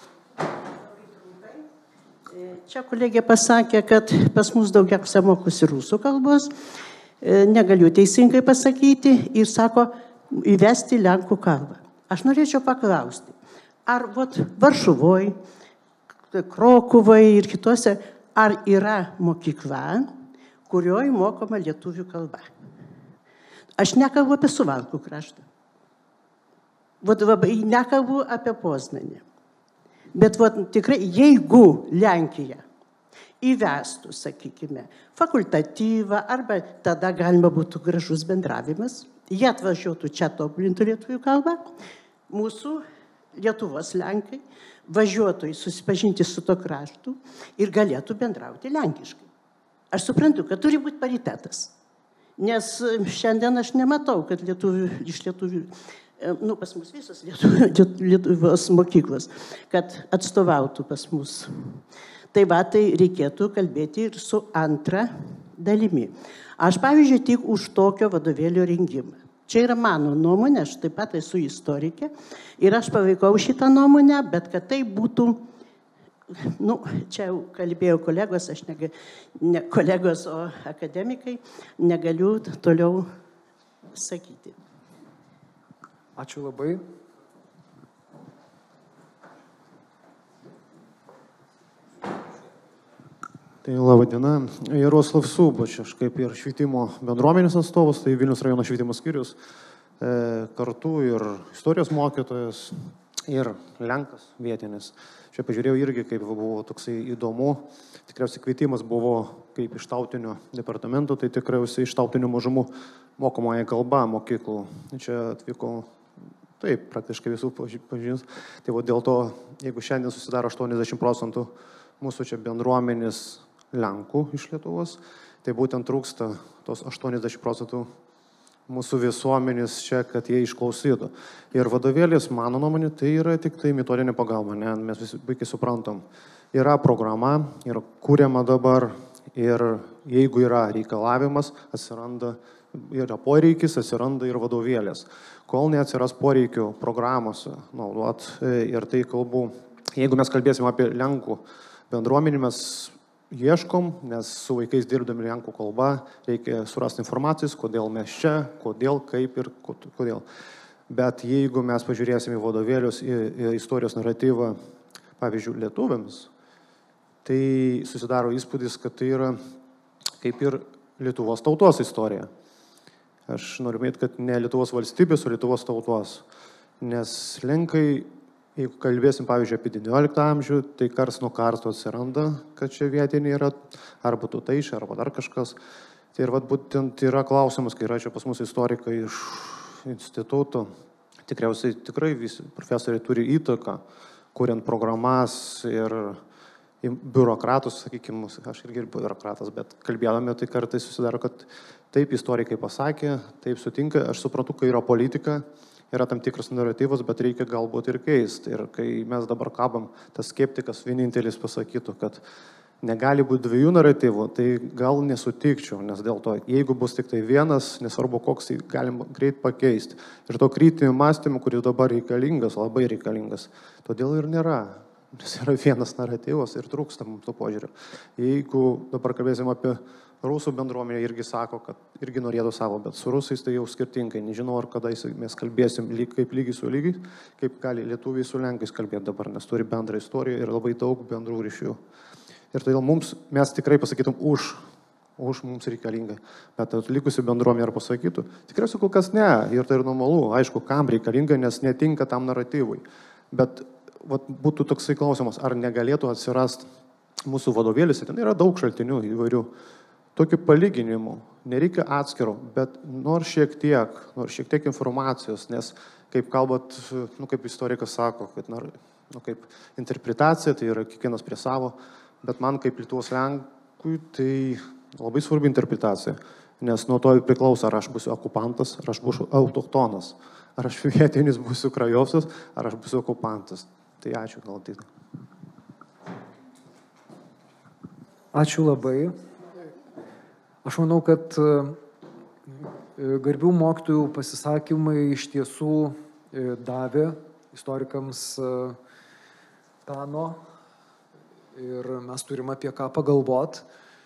Čia kolegė pasakė, kad pas mus daugiausia mokosi rusų kalbos, negaliu teisingai pasakyti, ir sako, įvesti lenkų kalbą. Aš norėčiau paklausti, ar Varšuvoj, Krokuvoj ir kitose, ar yra mokykla, kurioje mokoma lietuvių kalba? Aš nekalbu apie Suvalkų kraštą. Nekalbu apie Poznanį. Bet tikrai, jeigu Lenkija įvestų, sakykime, fakultatyvą, arba tada galima būtų gražus bendravimas, jie atvažiuotų čia tobulintų lietuvių kalbą, mūsų Lietuvos Lenkai važiuotų susipažinti su to kraštu ir galėtų bendrauti lenkiškai. Aš suprantu, kad turi būti paritetas, nes šiandien aš nematau, kad iš lietuvių, pas mus visos Lietuvos mokyklos, kad atstovautų pas mus. Tai reikėtų kalbėti ir su antra dalimi. Aš, pavyzdžiui, tik už tokio vadovėlio rengimą. Čia yra mano nuomonė, aš taip pat esu istorikė ir aš palaikau šitą nuomonę, bet kad tai būtų, čia jau kalbėjo kolegos, aš ne kolegos, o akademikai, negaliu toliau sakyti. Ačiū labai. Tai laba diena, Jaroslav Subač, aš kaip ir švietimo bendruomenės atstovas, tai Vilniaus rajono švietimo skyrius, kartu ir istorijos mokytojas ir Lenkas vietinis. Čia pažiūrėjau irgi, kaip buvo toksai įdomu, tikriausiai kvietimas buvo kaip iš tautinio departamento, tai tikriausiai iš tautinių mažumų mokomąją kalbą mokyklų. Čia atvyko, taip, praktiškai visų pažins. Tai dėl to, jeigu šiandien susidaro 80% mūsų čia bendruomenės Lenkų iš Lietuvos, tai būtent trūksta tos 80% mūsų visuomenės čia, kad jie išklausytų. Ir vadovėlis, mano nuomonė, tai yra tik tai metodinė pagalba, ne? Mes visi puikiai suprantam. Yra programa, yra kūriama dabar ir jeigu yra reikalavimas, atsiranda, yra poreikis, atsiranda ir vadovėlės. Kol neatsiras poreikių programose naudot, ir tai kalbu, jeigu mes kalbėsim apie Lenkų bendruomenį, mes ieškom, nes su vaikais dirbdami lenkų kalba reikia surasti informacijos, kodėl mes čia, kodėl, kaip ir kodėl. Bet jeigu mes pažiūrėsime į vadovėlius, į istorijos naratyvą, pavyzdžiui, lietuviams, tai susidaro įspūdis, kad tai yra kaip ir Lietuvos tautos istorija. Aš noriu minėti, kad ne Lietuvos valstybės, o Lietuvos tautos. Nes Lenkai, jeigu kalbėsim, pavyzdžiui, apie 19 amžių, tai kars nuo karto atsiranda, kad čia vietiniai yra, arba tutaišai, arba dar kažkas. Tai ir būtent yra klausimas, kai yra čia pas mus istorikai iš instituto, tikriausiai tikrai visi profesoriai turi įtaką, kuriant programas ir biurokratus, sakykime, aš irgi biurokratas, bet kalbėdami, tai kartais susidaro, kad taip istorikai pasakė, taip sutinka, aš suprantu, kai yra politika, yra tam tikras naratyvas, bet reikia galbūt ir keisti. Ir kai mes dabar kabam, tas skeptikas vienintelis pasakytų, kad negali būti dviejų naratyvų, tai gal nesutikčiau, nes dėl to, jeigu bus tik tai vienas, nesvarbu koks, tai galim greit pakeisti. Ir to kritinio mąstymo, kuris dabar reikalingas, labai reikalingas, todėl ir nėra. Nes yra vienas naratyvas ir trūksta mums to požiūrio. Jeigu dabar kalbėsim apie rusų bendruomenė, irgi sako, kad irgi norėtų savo, bet su rusais tai jau skirtingai. Nežinau, ar kada mes kalbėsim kaip lygiai su lygiai, kaip gali lietuviai su lenkais kalbėti dabar, nes turi bendrą istoriją ir labai daug bendrų ryšių. Ir todėl mes tikrai pasakytum už mums reikalinga. Bet likusi bendruomenė ar pasakytų, tikriausiai kol kas ne, ir tai yra normalu, aišku, kam reikalinga, nes netinka tam naratyvui. Bet būtų toksai klausimas, ar negalėtų atsirasti mūsų vadovėliuose, ten yra daug šaltinių įvairių, tokių palyginimų, nereikia atskiro, bet nors šiek tiek informacijos, nes kaip kalbat, kaip istorikas sako, kad kaip interpretacija, tai yra kiekvienas prie savo, bet man kaip Lietuvos Lenkui, tai labai svarbi interpretacija. nes nuo to priklauso, ar aš būsiu okupantas, ar aš būsiu autochtonas, ar aš vietinis būsiu krajovsas, ar aš būsiu okupantas. Tai ačiū gal tai. Ačiū labai. Aš manau, kad garbių mokytojų pasisakymai iš tiesų davė istorikams peno ir mes turim apie ką pagalvot.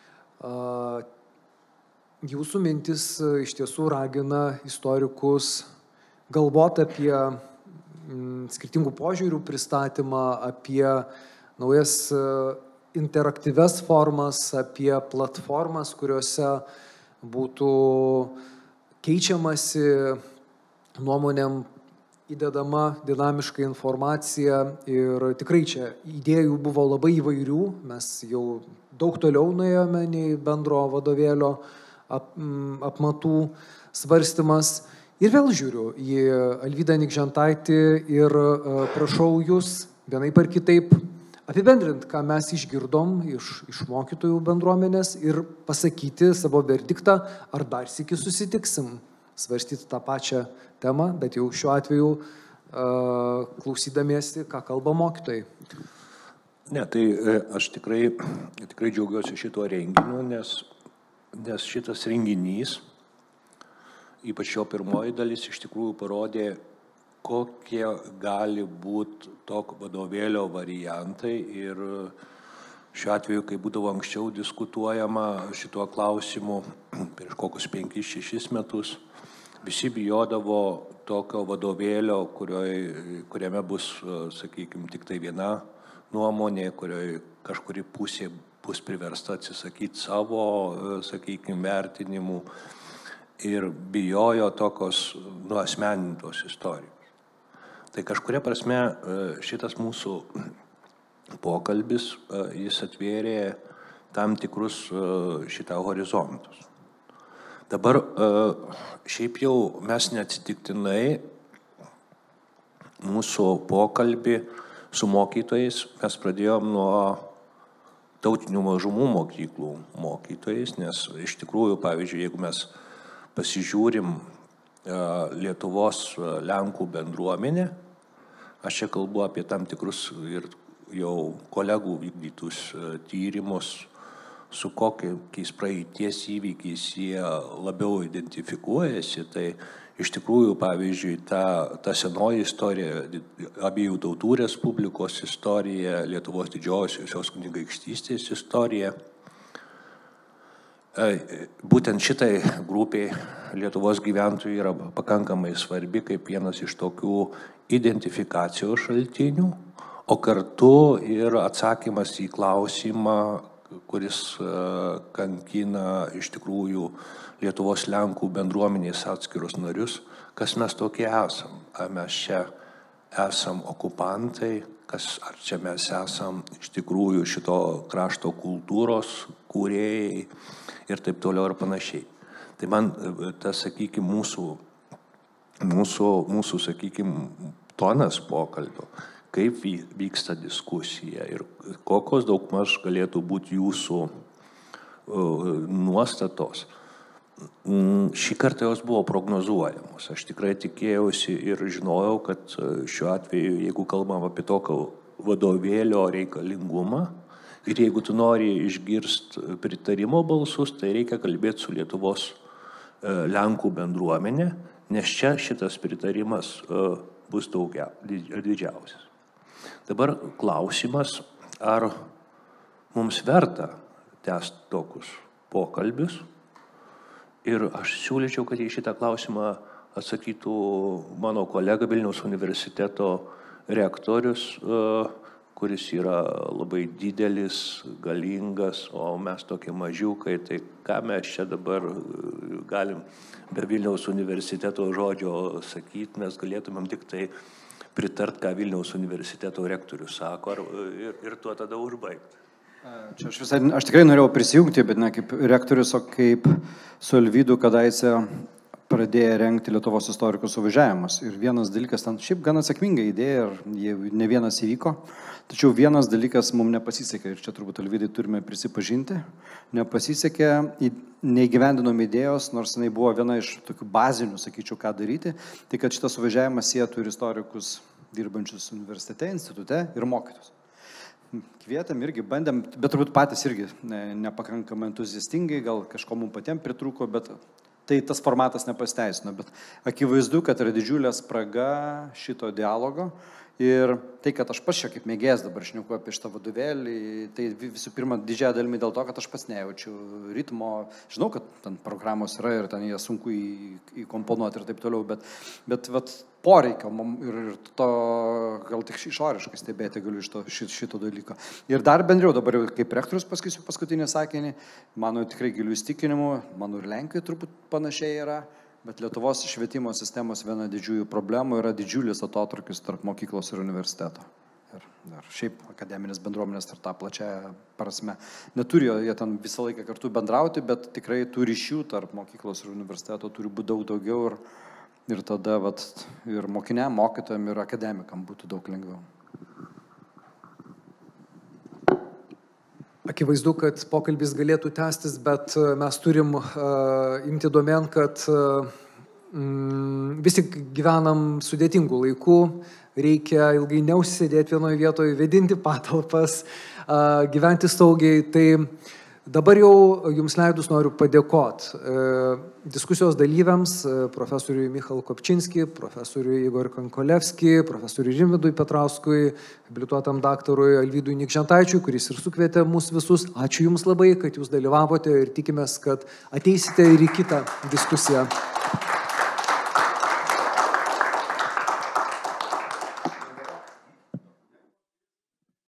Jūsų mintis iš tiesų ragina istorikus galvoti apie skirtingų požiūrių pristatymą, apie naujas interaktyves formas, apie platformas, kuriuose būtų keičiamasi nuomonėm, įdedama dinamiška informacija ir tikrai čia idėjų buvo labai įvairių, mes jau daug toliau nuėjome nei bendro vadovėlio apmatų svarstymas. Ir vėl žiūriu į Alvydą Nikžentaitį ir prašau jūs vienaip ar kitaip apibendrinti, ką mes išgirdom iš mokytojų bendruomenės ir pasakyti savo verdiktą, ar dar sykį susitiksim svarstyti tą pačią temą, bet jau šiuo atveju klausydamiesi, ką kalba mokytojai. Ne, tai aš tikrai džiaugiuosi šituo renginiu, nes šitas renginys, ypač jo pirmoji dalis, iš tikrųjų parodė, kokie gali būti tokio vadovėlio variantai ir šiuo atveju, kai būdavo anksčiau diskutuojama šituo klausimu prieš kokius 5-6 metus, visi bijodavo tokio vadovėlio, kuriame bus, sakykime, tik tai viena nuomonė, kurioje kažkuri pusė bus priversta atsisakyti savo, sakykime, vertinimų ir bijojo tokios nuasmenintos istorijos. Tai kažkuria prasme šitas mūsų pokalbis, jis atvėrė tam tikrus šitą horizontus. Dabar šiaip jau mes neatsitiktinai mūsų pokalbį su mokytojais mes pradėjom nuo tautinių mažumų mokyklų mokytojais, nes iš tikrųjų, pavyzdžiui, jeigu mes pasižiūrim Lietuvos Lenkų bendruomenė, aš čia kalbu apie tam tikrus ir jau kolegų vykdytus tyrimus, su kokiais praeities įvykiais jie labiau identifikuojasi, tai iš tikrųjų, pavyzdžiui, ta senoji istorija, abiejų tautų respublikos istorija, Lietuvos didžiosios kunigaikštystės istorija, būtent šitai grupiai Lietuvos gyventojų yra pakankamai svarbi kaip vienas iš tokių identifikacijos šaltinių, o kartu ir atsakymas į klausimą, kuris kankina iš tikrųjų Lietuvos Lenkų bendruomenės atskirus narius, kas mes tokie esam. Ar mes čia esam okupantai, ar čia mes esam iš tikrųjų šito krašto kultūros kūrėjai ir taip toliau ir panašiai. Tai man tas, sakykime, mūsų, sakykime, tonas pokalbio, kaip vyksta diskusija ir kokios daugmaž galėtų būti jūsų nuostatos. Šį kartą jos buvo prognozuojamos. Aš tikrai tikėjausi ir žinojau, kad šiuo atveju, jeigu kalbam apie tokio vadovėlio reikalingumą, ir jeigu tu nori išgirsti pritarimo balsus, tai reikia kalbėti su Lietuvos Lenkų bendruomenė, nes čia šitas pritarimas bus didžiausias. Dabar klausimas, ar mums verta tęsti tokius pokalbius. Ir aš siūlyčiau, kad į šitą klausimą atsakytų mano kolega Vilniaus universiteto rektorius, kuris yra labai didelis, galingas, o mes tokie mažiukai, tai ką mes čia dabar galim be Vilniaus universiteto žodžio sakyti, mes galėtumėm tik tai pritart, ką Vilniaus universiteto rektorius sako ir tuo tada užbaigti. Aš tikrai norėjau prisijungti, bet ne kaip rektorius, o kaip su Alvydu kadaise pradėję rengti Lietuvos istorikų suvažiavimus. Ir vienas dalykas, ten šiaip gana sėkminga idėja ir ne vienas įvyko. Tačiau vienas dalykas mums nepasisekė, ir čia turbūt Alvydai turime prisipažinti, nepasisekė, neįgyvendinom idėjos, nors jinai buvo viena iš tokių bazinių, sakyčiau, ką daryti, tai kad šitas suvažiavimas sietų ir istorikus dirbančius universitete, institute ir mokytus. Kvietėm irgi, bandėm, bet turbūt patys irgi nepakankamai entuziastingai, gal kažko mums patiems pritrūko, bet tai tas formatas nepasiteisino. Bet akivaizdu, kad yra didžiulė spraga šito dialogo. Ir tai, kad aš pats čia kaip mėgėjas dabar šneku apie šitą vadovėlį, tai visų pirma didžiąją dalimi dėl to, kad aš pats nejaučiu ritmo. Žinau, kad ten programos yra ir ten jie sunku įkomponuoti ir taip toliau, bet poreikio ir to gal tik išoriškai stebėti galiu iš šito dalyko. Ir dar bendriau dabar jau kaip rektorius pasakysiu paskutinį sakinį, mano tikrai gilių įsitikinimų, mano ir Lenkijoje turbūt panašiai yra. Bet Lietuvos švietimo sistemos viena didžiųjų problemų yra didžiulis atotrukis tarp mokyklos ir universiteto. Ir šiaip akademinės bendruomenės ir tą plačią prasme neturi, jie ten visą laiką kartu bendrauti, bet tikrai tų ryšių tarp mokyklos ir universiteto turi būti daug daugiau ir tada ir mokiniam, mokytojam ir akademikam būtų daug lengviau. Akivaizdu, kad pokalbis galėtų tęstis, bet mes turim imti domėn, kad vis tik gyvenam sudėtingų laikų, reikia ilgai neužsėdėti vienoje vietoje, vėdinti patalpas, gyventi saugiai. Tai dabar jau jums leidus noriu padėkoti diskusijos dalyviams, profesoriui Michal Kopčinski, profesoriui Igor Kankolevski, profesoriui Rimvydui Petrauskui, habilituotam daktarui Alvydui Nikžentaičiui, kuris ir sukvietė mus visus. Ačiū Jums labai, kad Jūs dalyvavote ir tikimės, kad ateisite ir į kitą diskusiją.